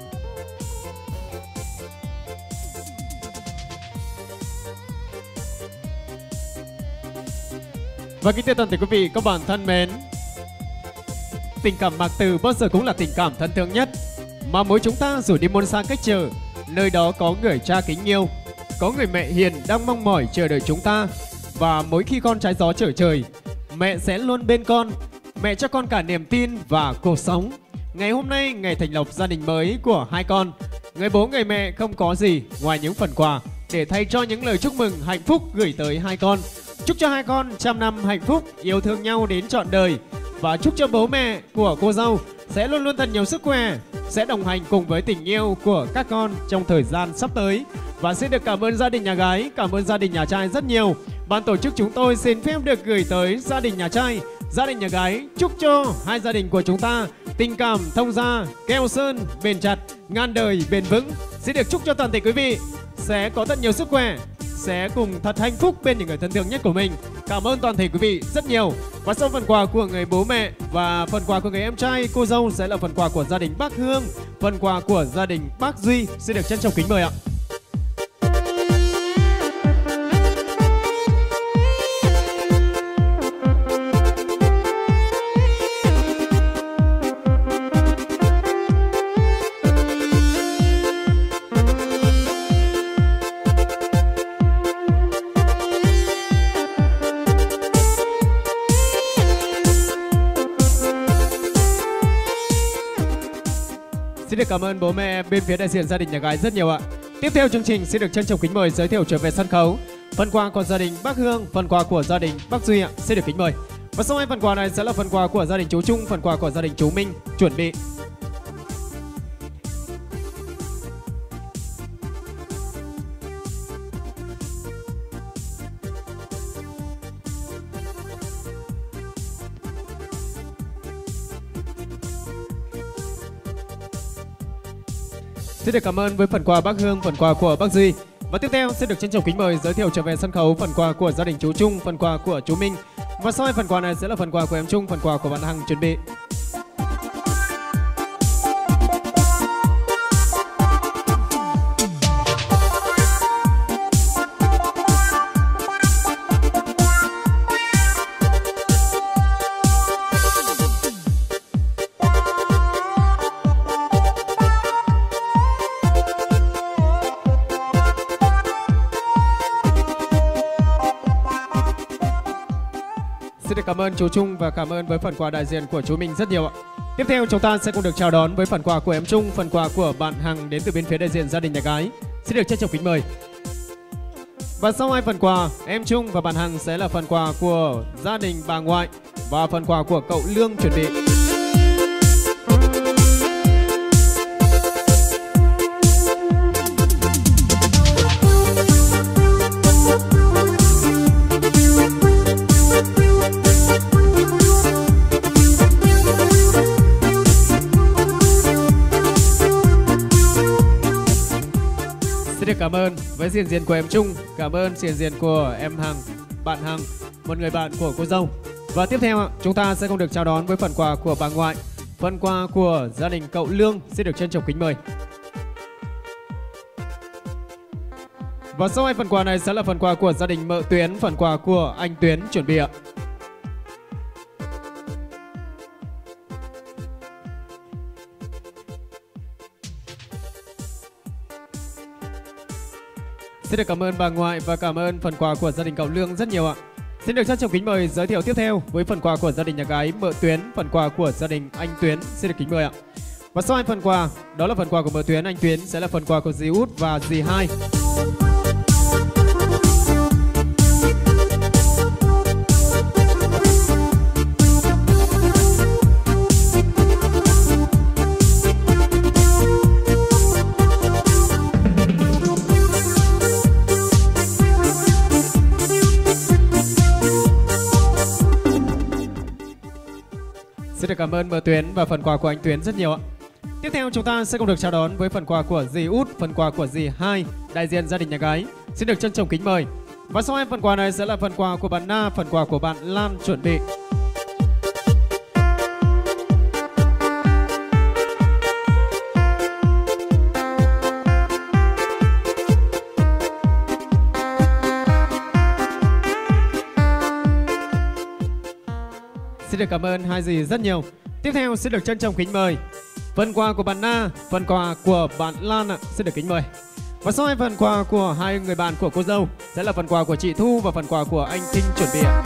Và kính thưa toàn thể quý vị các bạn thân mến, tình cảm Mạc Từ bao giờ cũng là tình cảm thân thương nhất, mà mỗi chúng ta dù đi muôn xa cách trở, nơi đó có người cha kính yêu, có người mẹ hiền đang mong mỏi chờ đợi chúng ta. Và mỗi khi con trái gió trở trời, mẹ sẽ luôn bên con. Mẹ cho con cả niềm tin và cuộc sống. Ngày hôm nay, ngày thành lập gia đình mới của hai con, người bố người mẹ không có gì ngoài những phần quà để thay cho những lời chúc mừng hạnh phúc gửi tới hai con. Chúc cho hai con trăm năm hạnh phúc, yêu thương nhau đến trọn đời. Và chúc cho bố mẹ của cô dâu sẽ luôn luôn thật nhiều sức khỏe, sẽ đồng hành cùng với tình yêu của các con trong thời gian sắp tới. Và xin được cảm ơn gia đình nhà gái, cảm ơn gia đình nhà trai rất nhiều. Ban tổ chức chúng tôi xin phép được gửi tới gia đình nhà trai, gia đình nhà gái, chúc cho hai gia đình của chúng ta tình cảm thông gia, keo sơn, bền chặt, ngàn đời bền vững. Xin được chúc cho toàn thể quý vị sẽ có thật nhiều sức khỏe, sẽ cùng thật hạnh phúc bên những người thân thương nhất của mình. Cảm ơn toàn thể quý vị rất nhiều. Và sau phần quà của người bố mẹ và phần quà của người em trai cô dâu sẽ là phần quà của gia đình bác Hương, phần quà của gia đình bác Duy. Xin được trân trọng kính mời ạ. Xin được cảm ơn bố mẹ bên phía đại diện gia đình nhà gái rất nhiều ạ. Tiếp theo chương trình xin được trân trọng kính mời giới thiệu trở về sân khấu phần quà của gia đình bác Hương, phần quà của gia đình bác Duy ạ. Xin được kính mời. Và sau hai phần quà này sẽ là phần quà của gia đình chú Trung, phần quà của gia đình chú Minh. Chuẩn bị. Xin được cảm ơn với phần quà bác Hương, phần quà của bác Duy. Và tiếp theo xin được trân trọng kính mời giới thiệu trở về sân khấu phần quà của gia đình chú Trung, phần quà của chú Minh. Và sau hai phần quà này sẽ là phần quà của em Trung, phần quà của bạn Hằng. Chuẩn bị. Xin được cảm ơn chú Trung và cảm ơn với phần quà đại diện của chú Minh rất nhiều ạ. Tiếp theo chúng ta sẽ cùng được chào đón với phần quà của em Trung, phần quà của bạn Hằng đến từ bên phía đại diện gia đình nhà gái. Xin được trân trọng kính mời. Và sau hai phần quà, em Trung và bạn Hằng sẽ là phần quà của gia đình bà ngoại và phần quà của cậu Lương. Chuẩn bị. Xin được cảm ơn với sự hiện diện của em Trung, cảm ơn sự hiện diện của em Hằng, bạn Hằng, một người bạn của cô dâu. Và tiếp theo chúng ta sẽ cùng được chào đón với phần quà của bà ngoại, phần quà của gia đình cậu Lương, xin được trân trọng kính mời. Và sau hai phần quà này sẽ là phần quà của gia đình Mợ Tuyến, phần quà của anh Tuyến chuẩn bị ạ. Xin được cảm ơn bà ngoại và cảm ơn phần quà của gia đình cậu Lương rất nhiều ạ. Xin được trân trọng kính mời giới thiệu tiếp theo với phần quà của gia đình nhà gái Mợ Tuyến, phần quà của gia đình anh Tuyến, xin được kính mời ạ. Và sau hai phần quà, đó là phần quà của Mợ Tuyến, anh Tuyến sẽ là phần quà của dì Út và dì Hai. Xin được cảm ơn Mợ Tuyến và phần quà của anh Tuyến rất nhiều ạ. Tiếp theo chúng ta sẽ cùng được chào đón với phần quà của dì Út, phần quà của dì Hai, đại diện gia đình nhà gái. Xin được trân trọng kính mời. Và sau hai phần quà này sẽ là phần quà của bạn Na, phần quà của bạn Lan chuẩn bị. Xin được cảm ơn hai dì rất nhiều. Tiếp theo xin được trân trọng kính mời phần quà của bạn Na, phần quà của bạn Lan ạ, xin được kính mời. Và sau hai phần quà của hai người bạn của cô dâu sẽ là phần quà của chị Thu và phần quà của anh Thinh chuẩn bị ạ.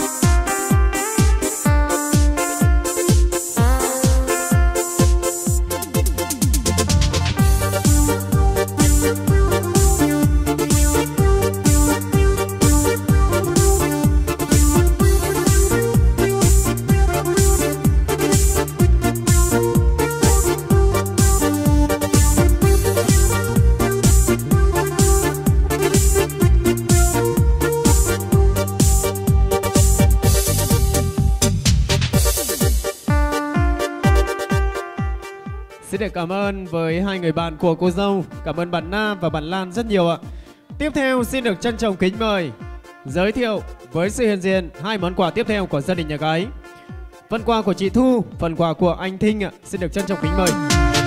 Xin được cảm ơn với hai người bạn của cô dâu, cảm ơn bạn Na và bạn Lan rất nhiều ạ. Tiếp theo xin được trân trọng kính mời giới thiệu với sự hiện diện hai món quà tiếp theo của gia đình nhà gái. Phần quà của chị Thu, phần quà của anh Thinh ạ, xin được trân trọng kính mời.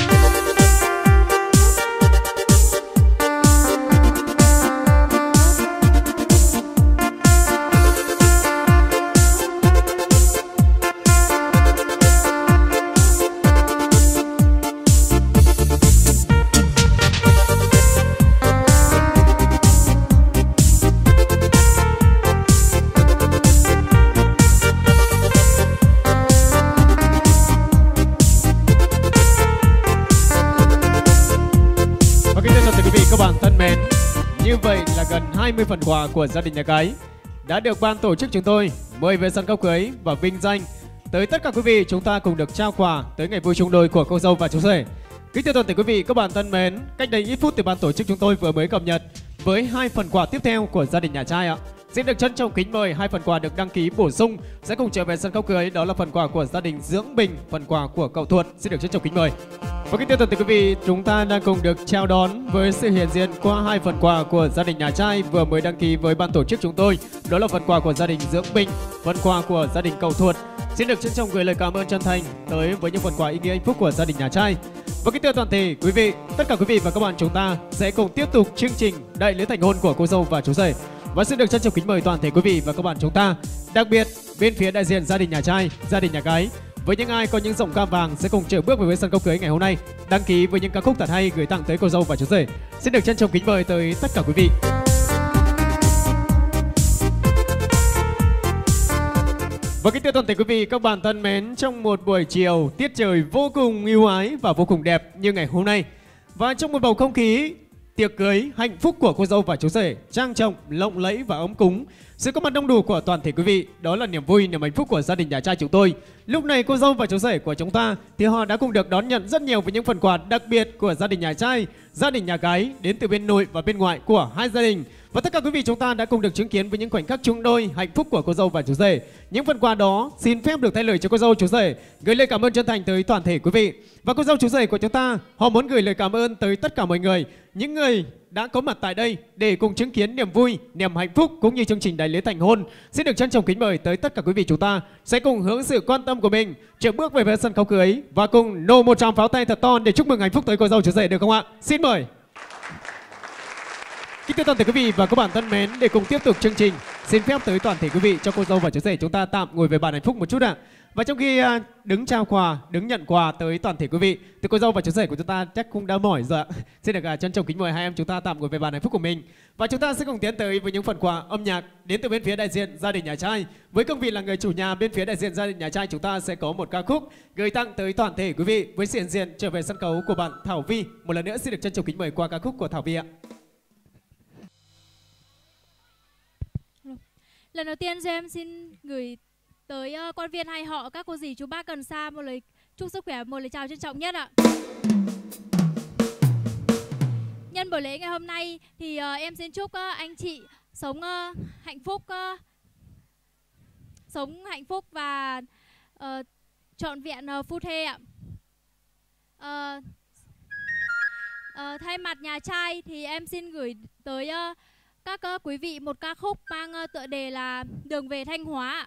Như vậy là gần 20 phần quà của gia đình nhà gái đã được ban tổ chức chúng tôi mời về sân khấu cưới và vinh danh tới tất cả quý vị. Chúng ta cùng được trao quà tới ngày vui chung đôi của cô dâu và chú rể. Kính thưa toàn thể quý vị các bạn thân mến, cách đây ít phút thì ban tổ chức chúng tôi vừa mới cập nhật với hai phần quà tiếp theo của gia đình nhà trai ạ. Xin được trân trọng kính mời hai phần quà được đăng ký bổ sung sẽ cùng trở về sân khấu cưới, đó là phần quà của gia đình Dưỡng Bình, phần quà của cậu Thuận. Xin được trân trọng kính mời. Và kính thưa toàn thể quý vị, chúng ta đang cùng được chào đón với sự hiện diện qua hai phần quà của gia đình nhà trai vừa mới đăng ký với ban tổ chức chúng tôi, đó là phần quà của gia đình Dưỡng Bình, phần quà của gia đình cậu Thuận. Xin được trân trọng gửi lời cảm ơn chân thành tới với những phần quà ý nghĩa hạnh phúc của gia đình nhà trai. Và kính thưa toàn thể quý vị, tất cả quý vị và các bạn, chúng ta sẽ cùng tiếp tục chương trình đại lễ thành hôn của cô dâu và chú rể. Và xin được trân trọng kính mời toàn thể quý vị và các bạn chúng ta, đặc biệt bên phía đại diện gia đình nhà trai, gia đình nhà gái, với những ai có những giọng ca vàng sẽ cùng trở bước về với sân khấu cưới ngày hôm nay, đăng ký với những ca khúc thật hay gửi tặng tới cô dâu và chú rể. Xin được trân trọng kính mời tới tất cả quý vị. Và kính thưa toàn thể quý vị các bạn thân mến, trong một buổi chiều tiết trời vô cùng ưu ái và vô cùng đẹp như ngày hôm nay, và trong một bầu không khí tiệc cưới hạnh phúc của cô dâu và chú rể trang trọng, lộng lẫy và ấm cúng, sự có mặt đông đủ của toàn thể quý vị, đó là niềm vui, niềm hạnh phúc của gia đình nhà trai chúng tôi. Lúc này cô dâu và chú rể của chúng ta thì họ đã cùng được đón nhận rất nhiều với những phần quà đặc biệt của gia đình nhà trai, gia đình nhà gái đến từ bên nội và bên ngoại của hai gia đình. Và tất cả quý vị chúng ta đã cùng được chứng kiến với những khoảnh khắc chung đôi hạnh phúc của cô dâu và chú rể. Những phần quà đó xin phép được thay lời cho cô dâu chú rể gửi lời cảm ơn chân thành tới toàn thể quý vị. Và cô dâu chú rể của chúng ta họ muốn gửi lời cảm ơn tới tất cả mọi người, những người đã có mặt tại đây để cùng chứng kiến niềm vui, niềm hạnh phúc cũng như chương trình đại lễ thành hôn. Xin được trân trọng kính mời tới tất cả quý vị chúng ta sẽ cùng hướng sự quan tâm của mình trở bước về phía sân khấu cưới và cùng nổ một tràng pháo tay thật to để chúc mừng hạnh phúc tới cô dâu chú rể, được không ạ? Xin mời. Kính thưa toàn thể quý vị và các bạn thân mến, để cùng tiếp tục chương trình, xin phép tới toàn thể quý vị cho cô dâu và chú rể chúng ta tạm ngồi về bàn hạnh phúc một chút ạ. Và trong khi đứng trao quà, đứng nhận quà tới toàn thể quý vị, thì cô dâu và chú rể của chúng ta chắc cũng đã mỏi rồi ạ. Xin được trân trọng kính mời hai em chúng ta tạm ngồi về bàn hạnh phúc của mình. Và chúng ta sẽ cùng tiến tới với những phần quà âm nhạc đến từ bên phía đại diện gia đình nhà trai. Với cương vị là người chủ nhà, bên phía đại diện gia đình nhà trai chúng ta sẽ có một ca khúc gửi tặng tới toàn thể quý vị với sự hiện diện trở về sân khấu của bạn Thảo Vi. Một lần nữa xin được trân trọng kính mời qua ca khúc của Thảo Vi ạ. Lần đầu tiên cho em xin gửi tới quan viên hai họ, các cô dì chú bác gần xa một lời chúc sức khỏe, một lời chào trân trọng nhất ạ. Nhân buổi lễ ngày hôm nay thì em xin chúc anh chị sống hạnh phúc và trọn vẹn phu thê ạ. Thay mặt nhà trai thì em xin gửi tới các quý vị một ca khúc mang tựa đề là Đường về Thanh Hóa.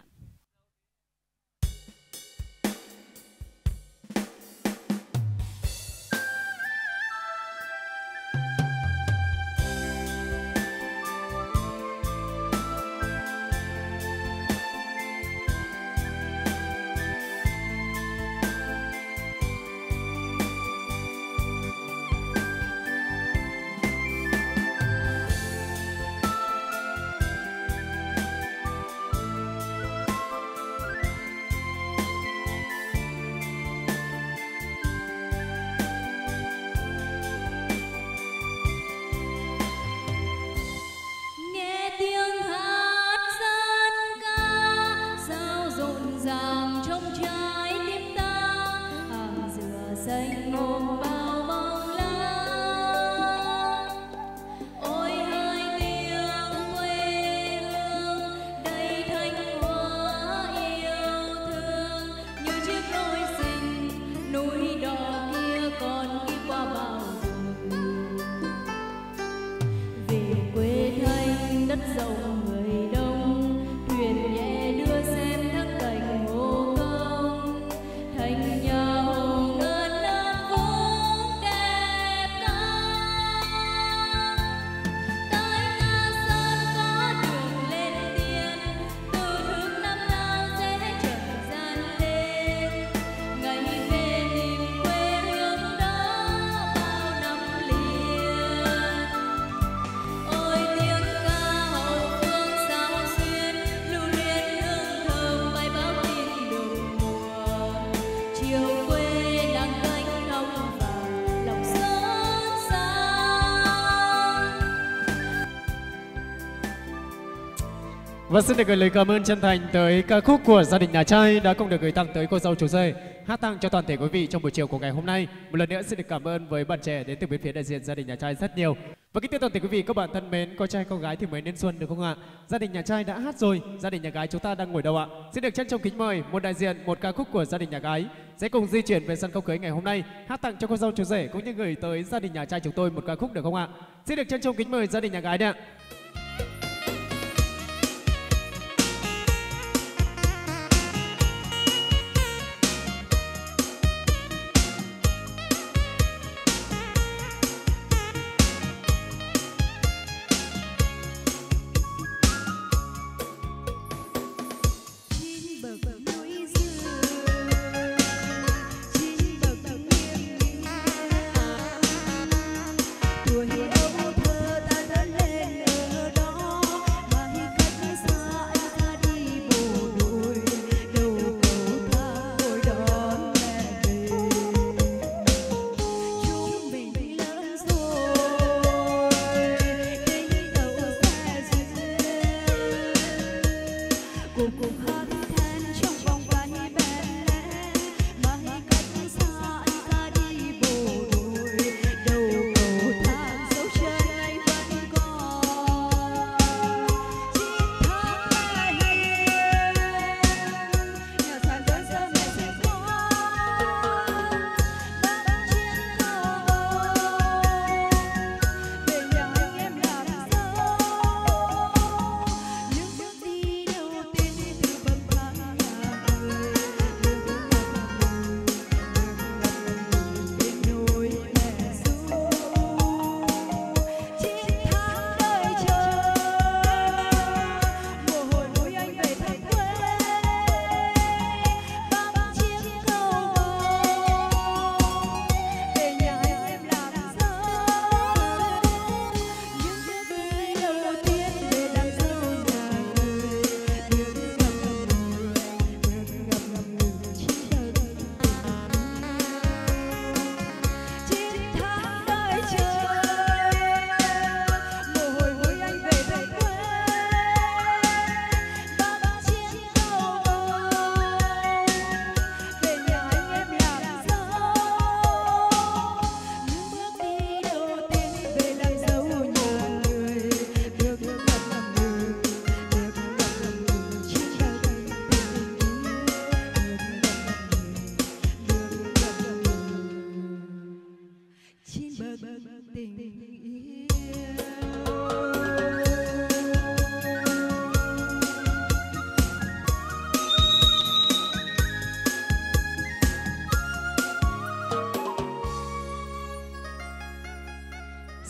Và xin được gửi lời cảm ơn chân thành tới ca khúc của gia đình nhà trai đã cùng được gửi tặng tới cô dâu chú rể, hát tặng cho toàn thể quý vị trong buổi chiều của ngày hôm nay. Một lần nữa xin được cảm ơn với bạn trẻ đến từ bên phía đại diện gia đình nhà trai rất nhiều. Và kính thưa toàn thể quý vị các bạn thân mến, có trai có gái thì mới nên xuân, được không ạ? Gia đình nhà trai đã hát rồi, gia đình nhà gái chúng ta đang ngồi đâu ạ? Xin được trân trọng kính mời một đại diện, một ca khúc của gia đình nhà gái sẽ cùng di chuyển về sân khấu cưới ngày hôm nay, hát tặng cho cô dâu chú rể cũng như gửi tới gia đình nhà trai chúng tôi một ca khúc, được không ạ? Xin được trân trọng kính mời gia đình nhà gái đấy ạ. Tuổi yêu thơ ta lớn lên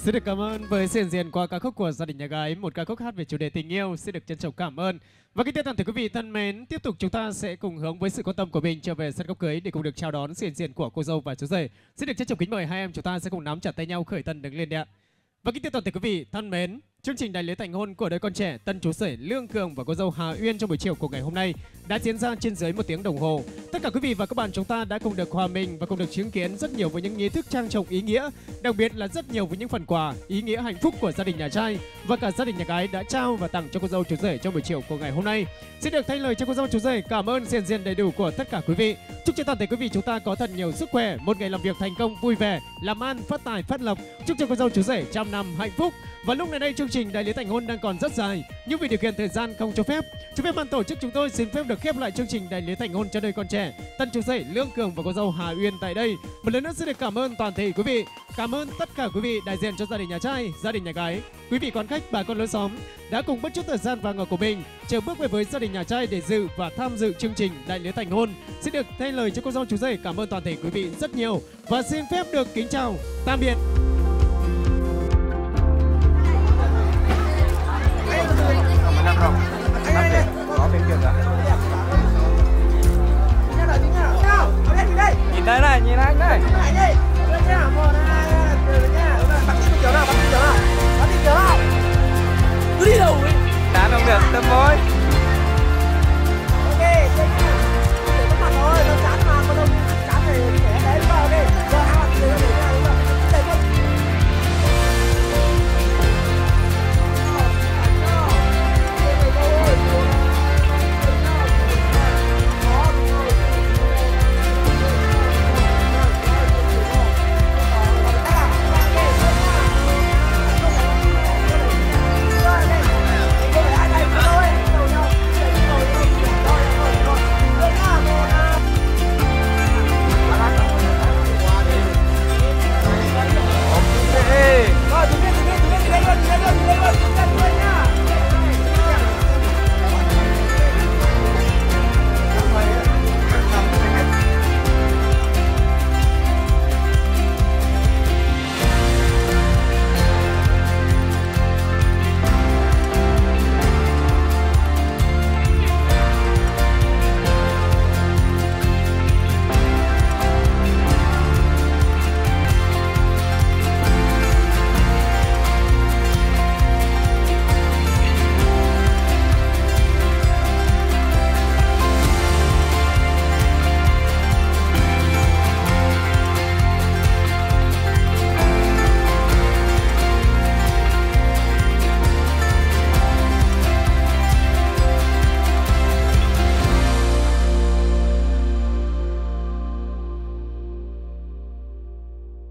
Xin được cảm ơn với sự hiện diện qua ca khúc của gia đình nhà gái, một ca khúc hát về chủ đề tình yêu. Xin được trân trọng cảm ơn. Và kính thưa toàn thể quý vị thân mến, tiếp tục chúng ta sẽ cùng hướng với sự quan tâm của mình trở về sân khấu cưới để cùng được chào đón sự hiện diện của cô dâu và chú rể. Xin được trân trọng kính mời hai em chúng ta sẽ cùng nắm chặt tay nhau khởi thân đứng lên ạ. Và kính thưa toàn thể quý vị thân mến, chương trình đại lễ thành hôn của đôi con trẻ tân chú rể Lương Cường và cô dâu Hà Uyên trong buổi chiều của ngày hôm nay đã diễn ra trên dưới 1 tiếng đồng hồ. Tất cả quý vị và các bạn chúng ta đã cùng được hòa mình và cùng được chứng kiến rất nhiều với những nghi thức trang trọng ý nghĩa, đặc biệt là rất nhiều với những phần quà ý nghĩa hạnh phúc của gia đình nhà trai và cả gia đình nhà gái đã trao và tặng cho cô dâu chú rể trong buổi chiều của ngày hôm nay. Xin được thay lời cho cô dâu chú rể cảm ơn sự hiện diện đầy đủ của tất cả quý vị. Chúc cho toàn thể quý vị chúng ta có thật nhiều sức khỏe, một ngày làm việc thành công vui vẻ, làm ăn phát tài phát lộc. Chúc cho cô dâu chú rể trăm năm hạnh phúc. Và lúc này đây chương trình đại lễ thành hôn đang còn rất dài, nhưng vì điều kiện thời gian không cho phép ban tổ chức chúng tôi xin phép được khép lại chương trình đại lễ thành hôn cho đôi con trẻ tân chú rể Lương Cường và cô dâu Hà Uyên tại đây. Một lần nữa xin được cảm ơn toàn thể quý vị, cảm ơn tất cả quý vị đại diện cho gia đình nhà trai, gia đình nhà gái, quý vị quan khách, bà con lối xóm đã cùng bất chấp thời gian vàng ngọc của mình chờ bước về với gia đình nhà trai để dự và tham dự chương trình đại lễ thành hôn. Xin được thay lời cho cô dâu chú rể cảm ơn toàn thể quý vị rất nhiều và xin phép được kính chào tạm biệt.